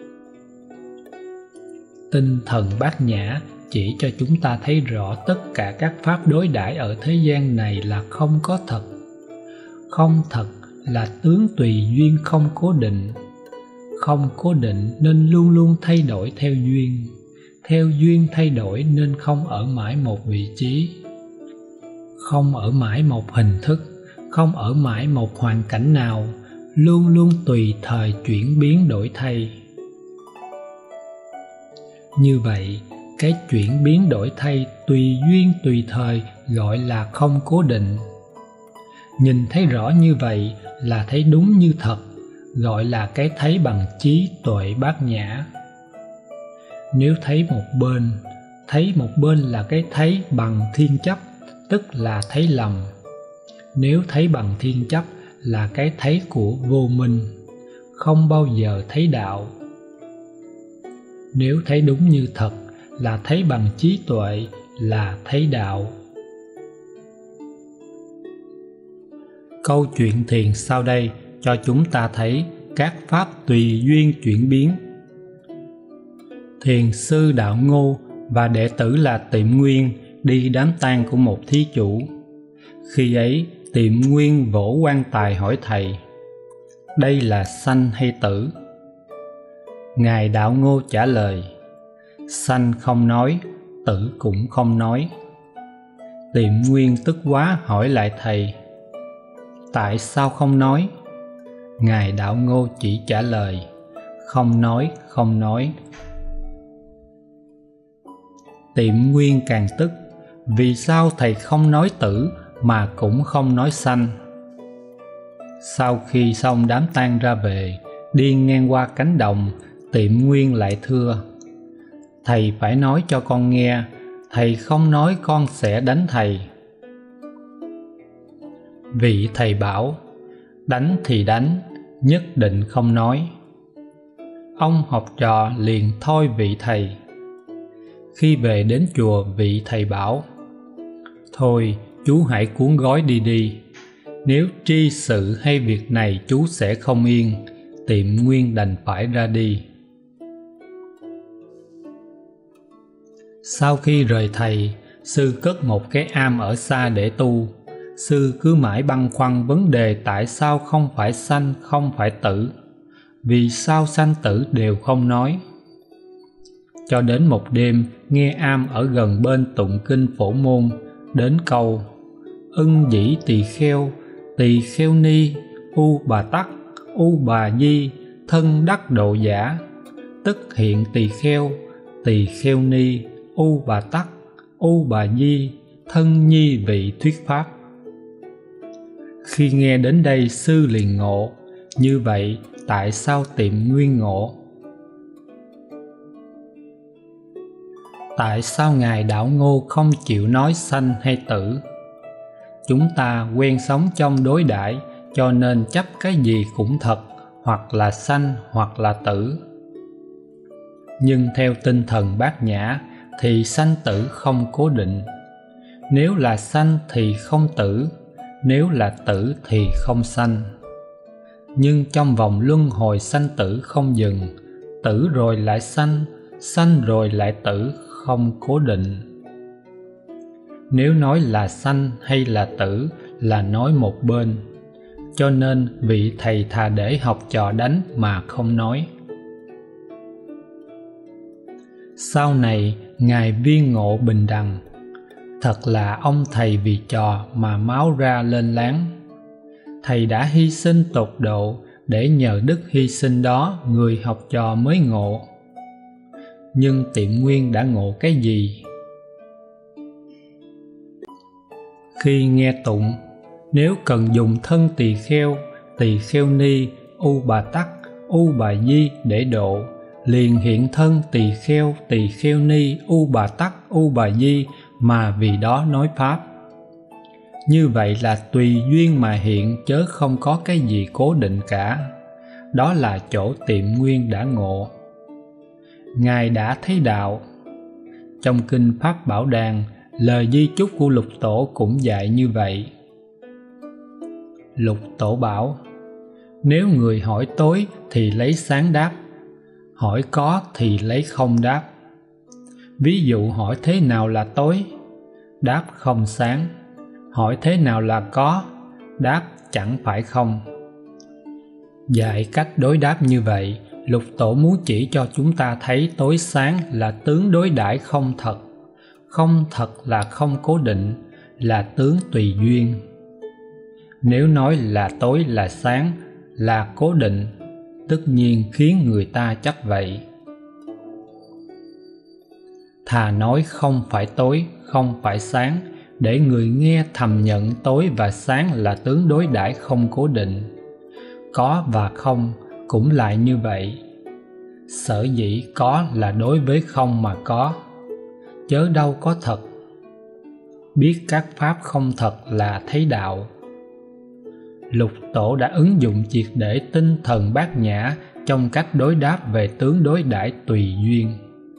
Tinh thần Bát Nhã chỉ cho chúng ta thấy rõ tất cả các pháp đối đãi ở thế gian này là không có thật. Không thật là tướng tùy duyên không cố định. Không cố định nên luôn luôn thay đổi theo duyên. Theo duyên thay đổi nên không ở mãi một vị trí. Không ở mãi một hình thức, không ở mãi một hoàn cảnh nào, luôn luôn tùy thời chuyển biến đổi thay. Như vậy, cái chuyển biến đổi thay tùy duyên tùy thời gọi là không cố định. Nhìn thấy rõ như vậy là thấy đúng như thật, gọi là cái thấy bằng trí tuệ bát nhã. Nếu thấy một bên là cái thấy bằng thiên chấp, tức là thấy lầm. Nếu thấy bằng thiên chấp là cái thấy của vô minh, không bao giờ thấy đạo. Nếu thấy đúng như thật là thấy bằng trí tuệ, là thấy đạo. Câu chuyện thiền sau đây cho chúng ta thấy các pháp tùy duyên chuyển biến. Thiền sư Đạo Ngô và đệ tử là Tiệm Nguyên đi đám tang của một thí chủ. Khi ấy, Tiệm Nguyên vỗ quan tài hỏi thầy: đây là sanh hay tử? Ngài Đạo Ngô trả lời: sanh không nói, tử cũng không nói. Tiệm Nguyên tức quá hỏi lại thầy: tại sao không nói? Ngài Đạo Ngô chỉ trả lời: không nói, không nói. Tiệm Nguyên càng tức: vì sao thầy không nói tử mà cũng không nói sanh? Sau khi xong đám tang ra về, đi ngang qua cánh đồng, Tiệm Nguyên lại thưa: thầy phải nói cho con nghe, thầy không nói con sẽ đánh thầy. Vị thầy bảo: đánh thì đánh, nhất định không nói. Ông học trò liền thôi vị thầy. Khi về đến chùa, vị thầy bảo: thôi chú hãy cuốn gói đi. Nếu tri sự hay việc này chú sẽ không yên. Tiệm Nguyên đành phải ra đi. Sau khi rời thầy, sư cất một cái am ở xa để tu. Sư cứ mãi băn khoăn vấn đề tại sao không phải sanh, không phải tử. Vì sao sanh tử đều không nói. Cho đến một đêm, nghe am ở gần bên tụng kinh Phổ Môn, đến câu: ưng dĩ tỳ kheo ni, u bà tắc, u bà di, thân đắc độ giả. Tức hiện tỳ kheo ni, u bà tắc, u bà di, thân nhi vị thuyết pháp. Khi nghe đến đây, sư liền ngộ. Như vậy, tại sao Tiệm Nguyên ngộ? Tại sao Ngài Đạo Ngô không chịu nói sanh hay tử? Chúng ta quen sống trong đối đãi, cho nên chấp cái gì cũng thật, hoặc là sanh hoặc là tử. Nhưng theo tinh thần Bát Nhã thì sanh tử không cố định. Nếu là sanh thì không tử, nếu là tử thì không sanh. Nhưng trong vòng luân hồi sanh tử không dừng, tử rồi lại sanh rồi lại tử, không cố định. Nếu nói là sanh hay là tử là nói một bên, cho nên vị thầy thà để học trò đánh mà không nói. Sau này Ngài viên ngộ bình đẳng. Thật là ông thầy vì trò mà máu ra lên láng. Thầy đã hy sinh tột độ, để nhờ đức hy sinh đó người học trò mới ngộ. Nhưng Tiệm Nguyên đã ngộ cái gì? Khi nghe tụng, nếu cần dùng thân tỳ kheo ni, U Bà Tắc, U Bà Di để độ, liền hiện thân tỳ kheo ni, U Bà Tắc, U Bà Di mà vì đó nói pháp. Như vậy là tùy duyên mà hiện, chớ không có cái gì cố định cả. Đó là chỗ Tiệm Nguyên đã ngộ. Ngài đã thấy đạo. Trong kinh Pháp Bảo Đàn, lời di chúc của Lục Tổ cũng dạy như vậy. Lục Tổ bảo: nếu người hỏi tối thì lấy sáng đáp, hỏi có thì lấy không đáp. Ví dụ hỏi thế nào là tối, đáp không sáng. Hỏi thế nào là có, đáp chẳng phải không. Dạy cách đối đáp như vậy, Lục Tổ muốn chỉ cho chúng ta thấy tối sáng là tướng đối đãi không thật. Không thật là không cố định, là tướng tùy duyên. Nếu nói là tối là sáng, là cố định, tất nhiên khiến người ta chấp vậy. Thà nói không phải tối, không phải sáng, để người nghe thầm nhận tối và sáng là tướng đối đãi không cố định. Có và không cũng lại như vậy. Sở dĩ có là đối với không mà có, chớ đâu có thật. Biết các pháp không thật là thấy đạo. Lục Tổ đã ứng dụng triệt để tinh thần Bát Nhã trong cách đối đáp về tướng đối đãi tùy duyên.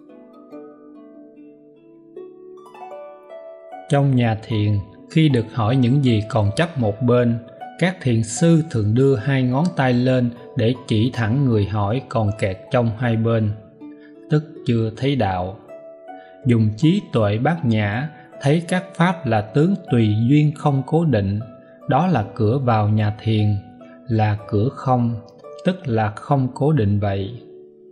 Trong nhà thiền, khi được hỏi những gì còn chấp một bên, các thiền sư thường đưa hai ngón tay lên để chỉ thẳng người hỏi còn kẹt trong hai bên, tức chưa thấy đạo. Dùng trí tuệ Bát Nhã thấy các pháp là tướng tùy duyên không cố định, đó là cửa vào nhà thiền, là cửa không, tức là không cố định vậy.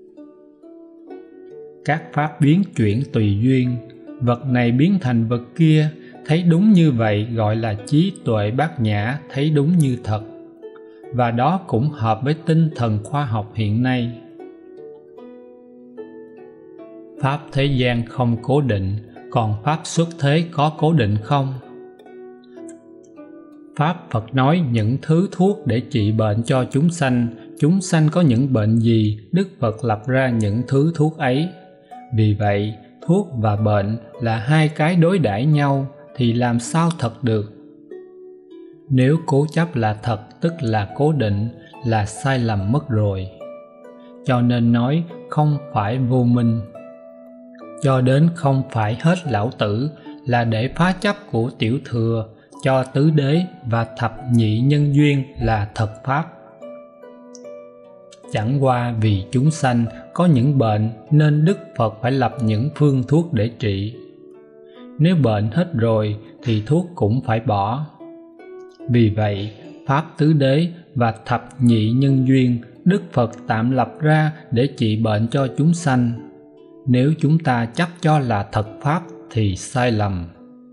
Các pháp biến chuyển tùy duyên, vật này biến thành vật kia, thấy đúng như vậy gọi là trí tuệ Bát Nhã thấy đúng như thật. Và đó cũng hợp với tinh thần khoa học hiện nay. Pháp thế gian không cố định, còn pháp xuất thế có cố định không? Pháp Phật nói những thứ thuốc để trị bệnh cho chúng sanh có những bệnh gì, Đức Phật lập ra những thứ thuốc ấy. Vì vậy, thuốc và bệnh là hai cái đối đãi nhau thì làm sao thật được? Nếu cố chấp là thật tức là cố định, là sai lầm mất rồi. Cho nên nói không phải vô minh. Cho đến không phải hết lão tử là để phá chấp của tiểu thừa, cho tứ đế và thập nhị nhân duyên là thật pháp. Chẳng qua vì chúng sanh có những bệnh nên Đức Phật phải lập những phương thuốc để trị. Nếu bệnh hết rồi thì thuốc cũng phải bỏ. Vì vậy, pháp tứ đế và thập nhị nhân duyên Đức Phật tạm lập ra để trị bệnh cho chúng sanh. Nếu chúng ta chấp cho là thật pháp thì sai lầm.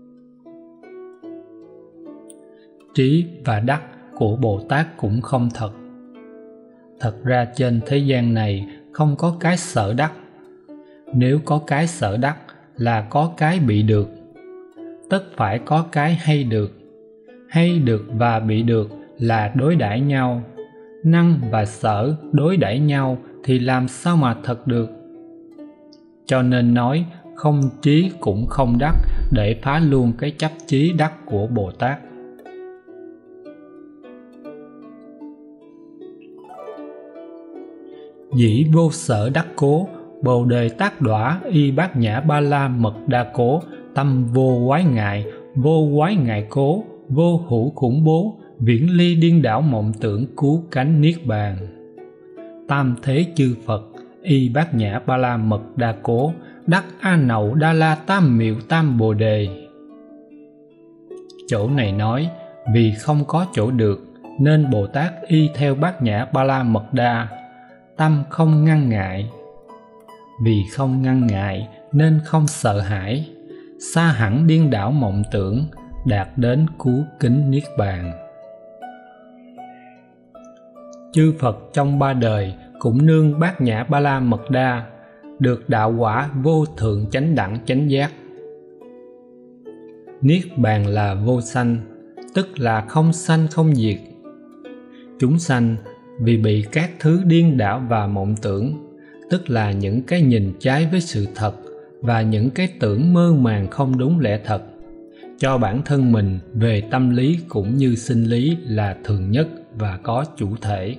Trí và đắc của Bồ Tát cũng không thật. Thật ra trên thế gian này không có cái sở đắc. Nếu có cái sở đắc là có cái bị được. Tất phải có cái hay được. Hay được và bị được là đối đãi nhau. Năng và sở đối đãi nhau thì làm sao mà thật được? Cho nên nói không trí cũng không đắc để phá luôn cái chấp trí đắc của Bồ Tát. Dĩ vô sở đắc cố, Bồ đề tác đọa y Bát Nhã Ba La Mật Đa cố, tâm vô quái ngại cố, vô hữu khủng bố, viễn ly điên đảo mộng tưởng cứu cánh niết bàn. Tam thế chư Phật, y Bát Nhã Ba La Mật Đa cố, đắc A Nậu Đa La Tam Miệu Tam Bồ đề. Chỗ này nói, vì không có chỗ được, nên Bồ Tát y theo Bát Nhã Ba La Mật Đa, tâm không ngăn ngại. vì không ngăn ngại nên không sợ hãi, xa hẳn điên đảo mộng tưởng, đạt đến cứu kính niết bàn. Chư Phật trong ba đời cũng nương Bát Nhã Ba La Mật Đa, được đạo quả vô thượng chánh đẳng chánh giác. Niết bàn là vô sanh, tức là không sanh không diệt. Chúng sanh vì bị các thứ điên đảo và mộng tưởng, tức là những cái nhìn trái với sự thật và những cái tưởng mơ màng không đúng lẽ thật, cho bản thân mình về tâm lý cũng như sinh lý là thường nhất và có chủ thể.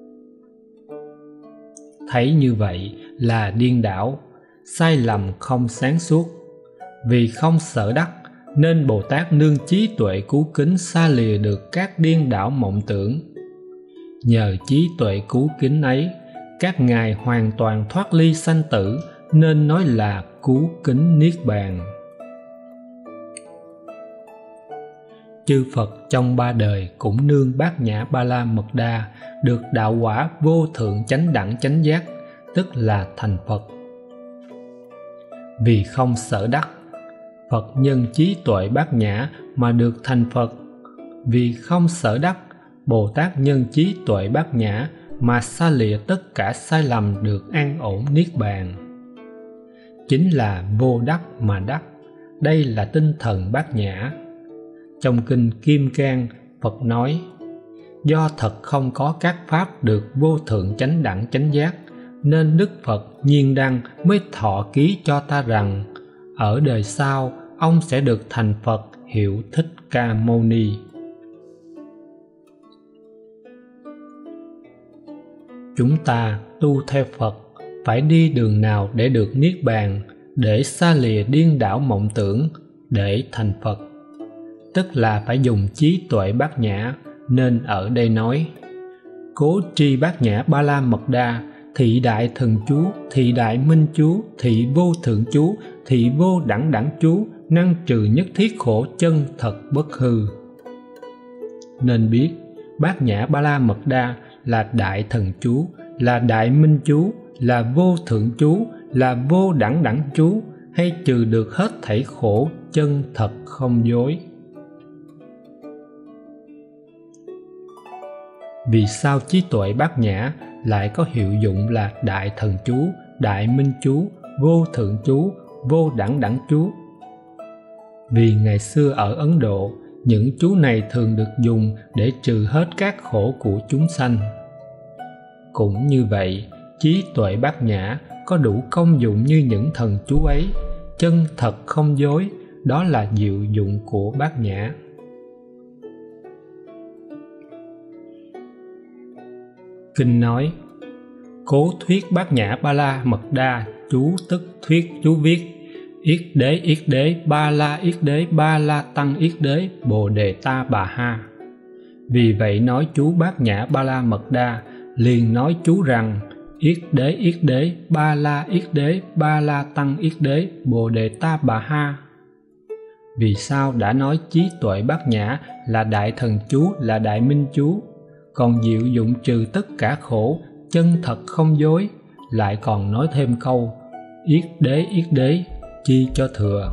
Thấy như vậy là điên đảo, sai lầm không sáng suốt. Vì không sợ đắc nên Bồ Tát nương trí tuệ cứu kính xa lìa được các điên đảo mộng tưởng. Nhờ trí tuệ cứu kính ấy, các ngài hoàn toàn thoát ly sanh tử, nên nói là cứu kính niết bàn. Chư Phật trong ba đời cũng nương Bát Nhã Ba La Mật Đa, được đạo quả vô thượng chánh đẳng chánh giác, tức là thành Phật. Vì không sợ đắc, Phật nhân trí tuệ bát nhã mà được thành Phật. Vì không sợ đắc, Bồ Tát nhân trí tuệ bát nhã mà xa lìa tất cả sai lầm, được an ổn niết bàn. Chính là vô đắc mà đắc, đây là tinh thần bát nhã. Trong kinh Kim Cang, Phật nói: do thật không có các pháp được vô thượng chánh đẳng chánh giác, nên Đức Phật Nhiên Đăng mới thọ ký cho ta rằng ở đời sau ông sẽ được thành Phật hiệu Thích Ca Mâu Ni. Chúng ta tu theo Phật phải đi đường nào để được niết bàn, để xa lìa điên đảo mộng tưởng, để thành Phật? Tức là phải dùng trí tuệ bát nhã, nên ở đây nói: cố tri bát nhã Ba La Mật Đa, thị đại thần chú, thị đại minh chú, thị vô thượng chú, thị vô đẳng đẳng chú, năng trừ nhất thiết khổ chân thật bất hư. Nên biết Bát Nhã Ba La Mật Đa là đại thần chú, là đại minh chú, là vô thượng chú, là vô đẳng đẳng chú, hay trừ được hết thảy khổ chân thật không dối. Vì sao trí tuệ bát nhã lại có hiệu dụng là đại thần chú, đại minh chú, vô thượng chú, vô đẳng đẳng chú? Vì ngày xưa ở Ấn Độ, những chú này thường được dùng để trừ hết các khổ của chúng sanh. Cũng như vậy, trí tuệ bát nhã có đủ công dụng như những thần chú ấy, chân thật không dối, đó là diệu dụng của bát nhã. Kinh nói: cố thuyết Bát Nhã Ba La Mật Đa chú, tức thuyết chú viết: yết đế ba la tăng yết đế bồ đề ta bà ha. Vì vậy nói chú Bát Nhã Ba La Mật Đa liền nói chú rằng: yết đế ba la tăng yết đế bồ đề ta bà ha. Vì sao đã nói trí tuệ bát nhã là đại thần chú, là đại minh chú, còn diệu dụng trừ tất cả khổ, chân thật không dối, lại còn nói thêm câu yết đế chi cho thừa?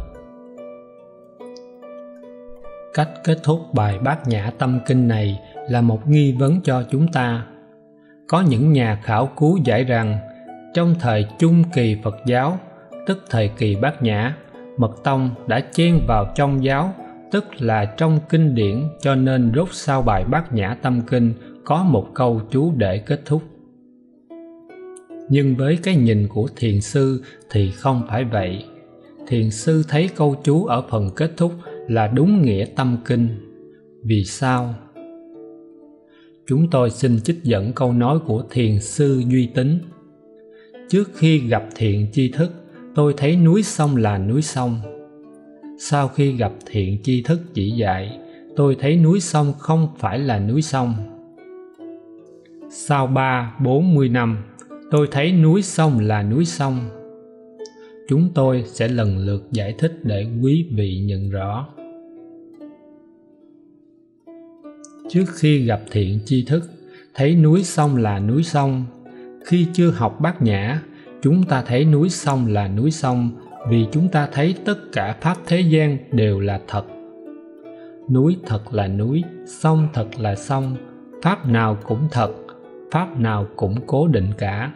Cách kết thúc bài Bát Nhã Tâm Kinh này là một nghi vấn cho chúng ta. Có những nhà khảo cứu giải rằng trong thời Trung kỳ Phật giáo, tức thời kỳ Bát Nhã, Mật Tông đã chen vào trong giáo, tức là trong kinh điển, cho nên rốt sau bài Bát Nhã Tâm Kinh có một câu chú để kết thúc. Nhưng với cái nhìn của thiền sư thì không phải vậy. Thiền sư thấy câu chú ở phần kết thúc là đúng nghĩa tâm kinh. Vì sao? Chúng tôi xin trích dẫn câu nói của thiền sư Duy Tín: trước khi gặp thiện tri thức, tôi thấy núi sông là núi sông. Sau khi gặp thiện tri thức chỉ dạy, tôi thấy núi sông không phải là núi sông. Sau 30-40 năm, tôi thấy núi sông là núi sông. Chúng tôi sẽ lần lượt giải thích để quý vị nhận rõ. Trước khi gặp thiện tri thức, thấy núi sông là núi sông. Khi chưa học bát nhã, Chúng ta thấy núi sông là núi sông vì chúng ta thấy tất cả pháp thế gian đều là thật. Núi thật là núi, sông thật là sông, pháp nào cũng thật, pháp nào cũng cố định cả.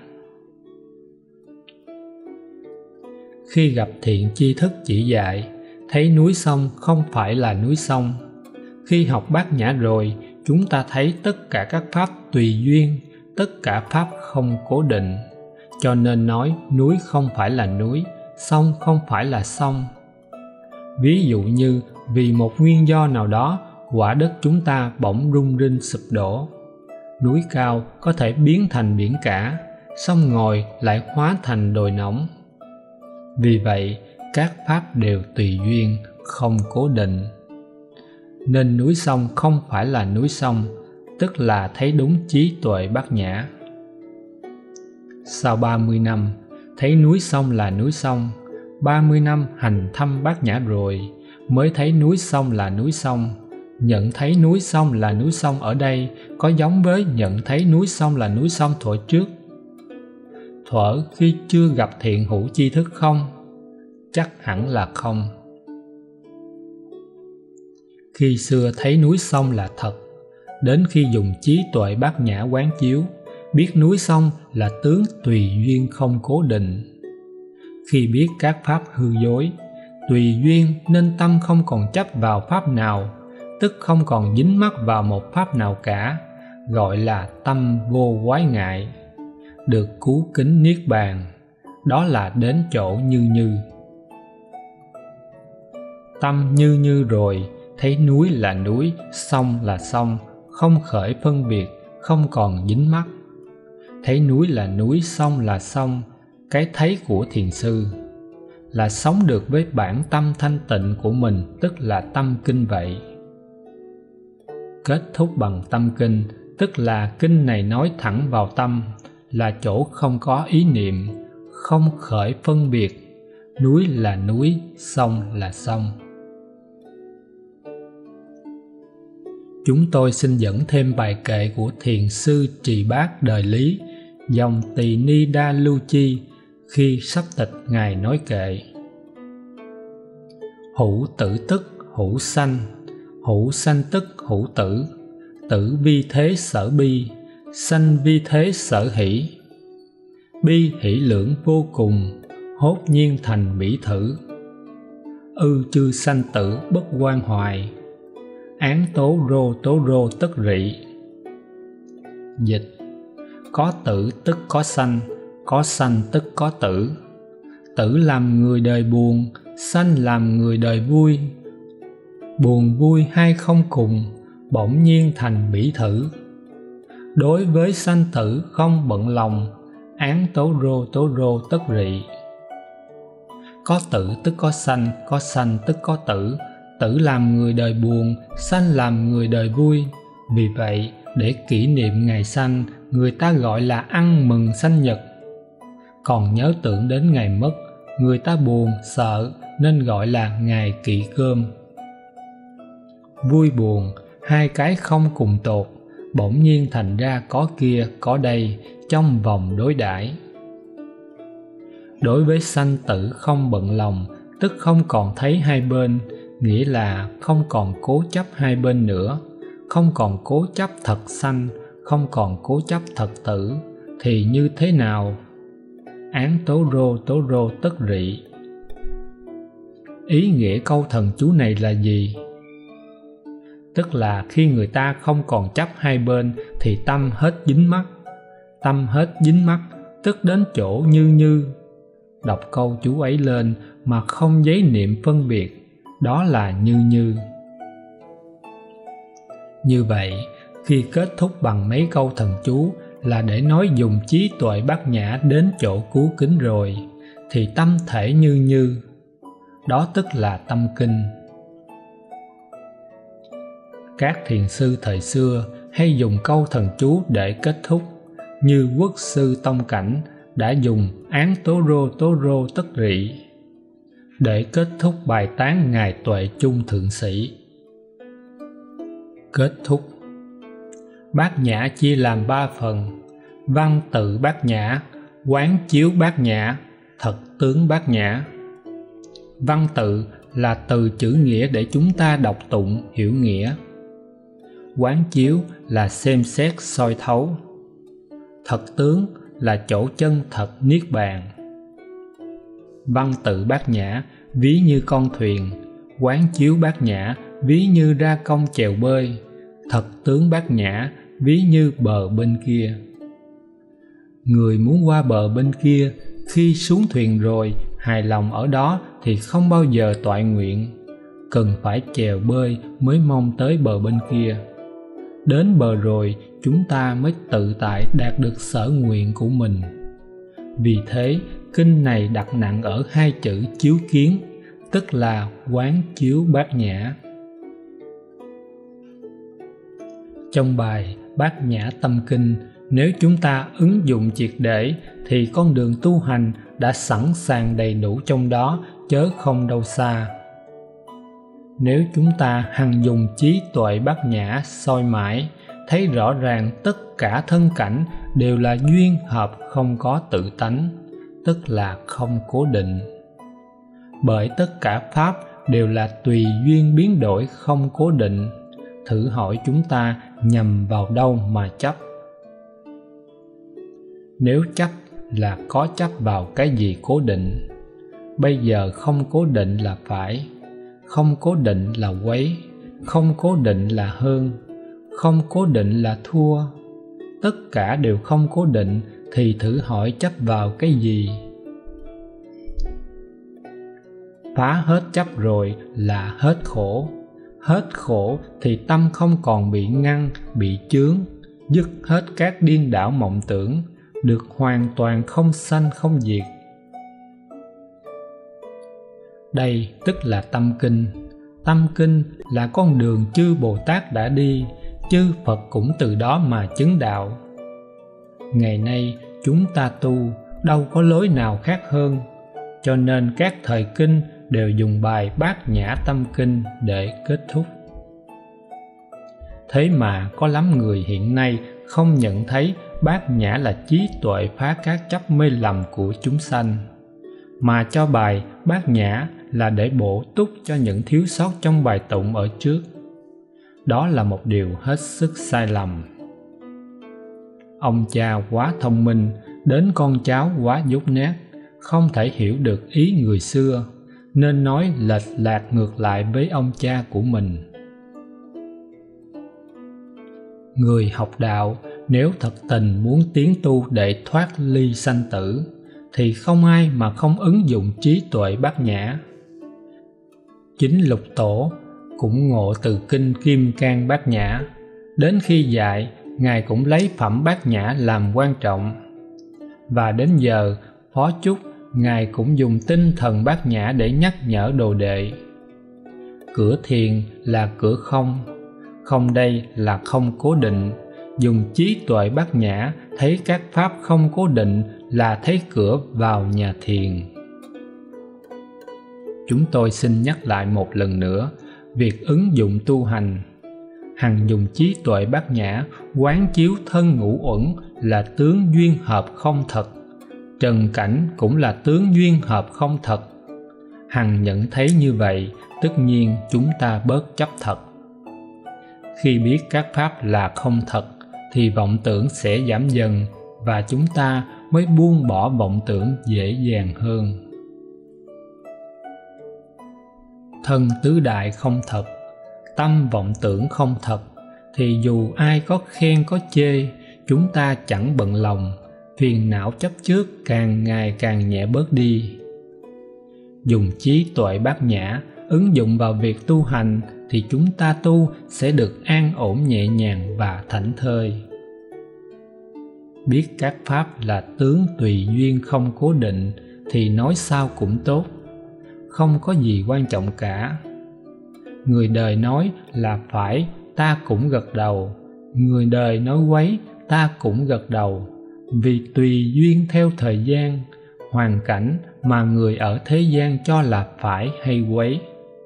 Khi gặp thiện tri thức chỉ dạy, thấy núi sông không phải là núi sông. Khi học Bát Nhã rồi, chúng ta thấy tất cả các pháp tùy duyên, tất cả pháp không cố định. Cho nên nói núi không phải là núi, sông không phải là sông. Ví dụ như vì một nguyên do nào đó, quả đất chúng ta bỗng rung rinh sụp đổ. Núi cao có thể biến thành biển cả, sông ngòi lại hóa thành đồi nóng. Vì vậy, các pháp đều tùy duyên, không cố định. Nên núi sông không phải là núi sông, tức là thấy đúng trí tuệ bát nhã. Sau 30 năm, thấy núi sông là núi sông, 30 năm hành thâm bát nhã rồi, mới thấy núi sông là núi sông. Nhận thấy núi sông là núi sông ở đây có giống với nhận thấy núi sông là núi sông thuở trước, thuở khi chưa gặp thiện hữu tri thức không? Chắc hẳn là không. Khi xưa thấy núi sông là thật, đến khi dùng trí tuệ bát nhã quán chiếu, biết núi sông là tướng tùy duyên không cố định. Khi biết các pháp hư dối, tùy duyên nên tâm không còn chấp vào pháp nào, tức không còn dính mắc vào một pháp nào cả, gọi là tâm vô quái ngại, được cứu kính niết bàn, đó là đến chỗ như như. Tâm như như rồi, thấy núi là núi, sông là sông, không khởi phân biệt, không còn dính mắc. Thấy núi là núi, sông là sông, cái thấy của thiền sư là sống được với bản tâm thanh tịnh của mình, tức là tâm kinh vậy. Kết thúc bằng tâm kinh, tức là kinh này nói thẳng vào tâm, là chỗ không có ý niệm, không khởi phân biệt, núi là núi, sông là sông. Chúng tôi xin dẫn thêm bài kệ của thiền sư Trì Bát Đời Lý, dòng Tỳ Ni Đa Lưu Chi, khi sắp tịch Ngài nói kệ: Hữu tử tức hữu sanh, hữu sanh tức hữu tử, tử vi thế sở bi, sanh vi thế sở hỷ. Bi hỷ lưỡng vô cùng, hốt nhiên thành mỹ thử. Ư chư sanh tử bất quan hoài, án tố rô tất rị. Dịch: có tử tức có sanh tức có tử. Tử làm người đời buồn, sanh làm người đời vui. Buồn vui hai không cùng, bỗng nhiên thành mỹ thử. Đối với sanh tử không bận lòng, án tố rô tất rị. Có tử tức có sanh tức có tử. Tử làm người đời buồn, sanh làm người đời vui. Vì vậy, để kỷ niệm ngày sanh, người ta gọi là ăn mừng sanh nhật. Còn nhớ tưởng đến ngày mất, người ta buồn, sợ, nên gọi là ngày kỵ cơm. Vui buồn, hai cái không cùng tột, bỗng nhiên thành ra có kia, có đây, trong vòng đối đãi. Đối với sanh tử không bận lòng, tức không còn thấy hai bên, nghĩa là không còn cố chấp hai bên nữa, không còn cố chấp thật sanh, không còn cố chấp thật tử, thì như thế nào? Án tố rô tất rị. Ý nghĩa câu thần chú này là gì? Tức là khi người ta không còn chấp hai bên thì tâm hết dính mắc. Tâm hết dính mắc, tức đến chỗ như như. Đọc câu chú ấy lên mà không giấy niệm phân biệt, đó là như như. Như vậy, khi kết thúc bằng mấy câu thần chú là để nói dùng trí tuệ bát nhã đến chỗ cứu kính rồi, thì tâm thể như như, đó tức là tâm kinh. Các thiền sư thời xưa hay dùng câu thần chú để kết thúc, như Quốc sư Tông Cảnh đã dùng án tố rô tất rị để kết thúc bài tán Ngài Tuệ Chung Thượng Sĩ. Kết thúc. Bát nhã chia làm 3 phần: văn tự bát nhã, quán chiếu bát nhã, thật tướng bát nhã. Văn tự là từ chữ nghĩa để chúng ta đọc tụng hiểu nghĩa. Quán chiếu là xem xét soi thấu. Thật tướng là chỗ chân thật niết bàn. Văn tự bát nhã ví như con thuyền, quán chiếu bát nhã ví như ra công chèo bơi, thật tướng bát nhã ví như bờ bên kia. Người muốn qua bờ bên kia, khi xuống thuyền rồi hài lòng ở đó thì không bao giờ toại nguyện, cần phải chèo bơi mới mong tới bờ bên kia. Đến bờ rồi chúng ta mới tự tại đạt được sở nguyện của mình. Vì thế kinh này đặt nặng ở hai chữ chiếu kiến, tức là quán chiếu bát nhã. Trong bài Bát Nhã Tâm Kinh, nếu chúng ta ứng dụng triệt để thì con đường tu hành đã sẵn sàng đầy đủ trong đó, chớ không đâu xa. Nếu chúng ta hằng dùng trí tuệ bát nhã soi mãi, thấy rõ ràng tất cả thân cảnh đều là duyên hợp không có tự tánh, tức là không cố định. Bởi tất cả pháp đều là tùy duyên biến đổi không cố định, thử hỏi chúng ta nhầm vào đâu mà chấp? Nếu chấp là có chấp vào cái gì cố định. Bây giờ không cố định là phải, không cố định là quấy, không cố định là hơn, không cố định là thua. Tất cả đều không cố định thì thử hỏi chấp vào cái gì? Phá hết chấp rồi là hết khổ. Hết khổ thì tâm không còn bị ngăn, bị chướng, dứt hết các điên đảo mộng tưởng, được hoàn toàn không sanh không diệt. Đây tức là tâm kinh. Tâm kinh là con đường chư Bồ Tát đã đi, chư Phật cũng từ đó mà chứng đạo. Ngày nay chúng ta tu đâu có lối nào khác hơn, cho nên các thời kinh đều dùng bài Bát Nhã Tâm Kinh để kết thúc. Thế mà có lắm người hiện nay không nhận thấy Bát Nhã là trí tuệ phá các chấp mê lầm của chúng sanh, mà cho bài Bát Nhã là để bổ túc cho những thiếu sót trong bài tụng ở trước. Đó là một điều hết sức sai lầm. Ông cha quá thông minh, đến con cháu quá dốt nát, không thể hiểu được ý người xưa, nên nói lệch lạc ngược lại với ông cha của mình. Người học đạo nếu thật tình muốn tiến tu để thoát ly sanh tử, thì không ai mà không ứng dụng trí tuệ bát nhã. Chính Lục Tổ cũng ngộ từ kinh Kim Cang Bát Nhã, đến khi dạy Ngài cũng lấy phẩm bát nhã làm quan trọng. Và đến giờ Phó Chúc, Ngài cũng dùng tinh thần bát nhã để nhắc nhở đồ đệ. Cửa thiền là cửa không, không đây là không cố định. Dùng trí tuệ bát nhã thấy các pháp không cố định là thấy cửa vào nhà thiền. Chúng tôi xin nhắc lại một lần nữa, việc ứng dụng tu hành, hằng dùng trí tuệ bát nhã quán chiếu thân ngũ uẩn là tướng duyên hợp không thật, trần cảnh cũng là tướng duyên hợp không thật. Hằng nhận thấy như vậy, tất nhiên chúng ta bớt chấp thật. Khi biết các pháp là không thật thì vọng tưởng sẽ giảm dần, và chúng ta mới buông bỏ vọng tưởng dễ dàng hơn. Thân tứ đại không thật, tâm vọng tưởng không thật, thì dù ai có khen có chê, chúng ta chẳng bận lòng, phiền não chấp trước càng ngày càng nhẹ bớt đi. Dùng trí tuệ bát nhã ứng dụng vào việc tu hành thì chúng ta tu sẽ được an ổn nhẹ nhàng và thảnh thơi. Biết các pháp là tướng tùy duyên không cố định thì nói sao cũng tốt, không có gì quan trọng cả. Người đời nói là phải, ta cũng gật đầu. Người đời nói quấy, ta cũng gật đầu. Vì tùy duyên theo thời gian, hoàn cảnh mà người ở thế gian cho là phải hay quấy.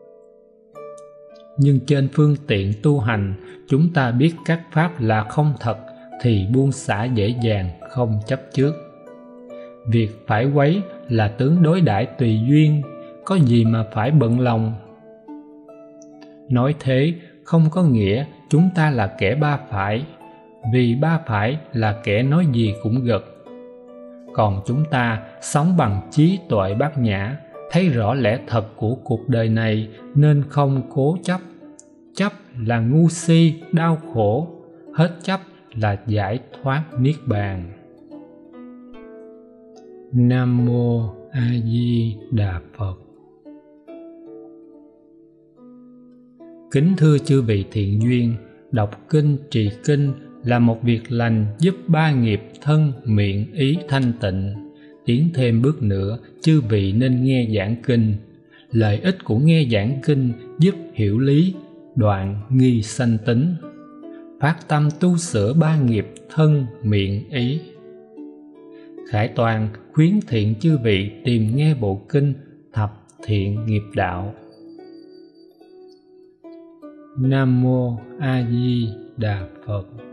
Nhưng trên phương tiện tu hành, chúng ta biết các pháp là không thật thì buông xả dễ dàng, không chấp trước. Việc phải quấy là tướng đối đãi tùy duyên, có gì mà phải bận lòng. Nói thế không có nghĩa chúng ta là kẻ ba phải, vì ba phải là kẻ nói gì cũng gật. Còn chúng ta sống bằng trí tuệ bát nhã, thấy rõ lẽ thật của cuộc đời này nên không cố chấp. Chấp là ngu si, đau khổ, hết chấp là giải thoát niết bàn. Nam Mô A Di Đà Phật. Kính thưa chư vị thiện duyên, đọc kinh trì kinh là một việc lành giúp ba nghiệp thân, miệng, ý thanh tịnh. Tiến thêm bước nữa, chư vị nên nghe giảng kinh. Lợi ích của nghe giảng kinh giúp hiểu lý, đoạn nghi sanh tính. Phát tâm tu sửa ba nghiệp thân, miệng, ý. Khải Toàn khuyến thiện chư vị tìm nghe bộ kinh Thập Thiện Nghiệp Đạo. Nam Mô A Di Đà Phật.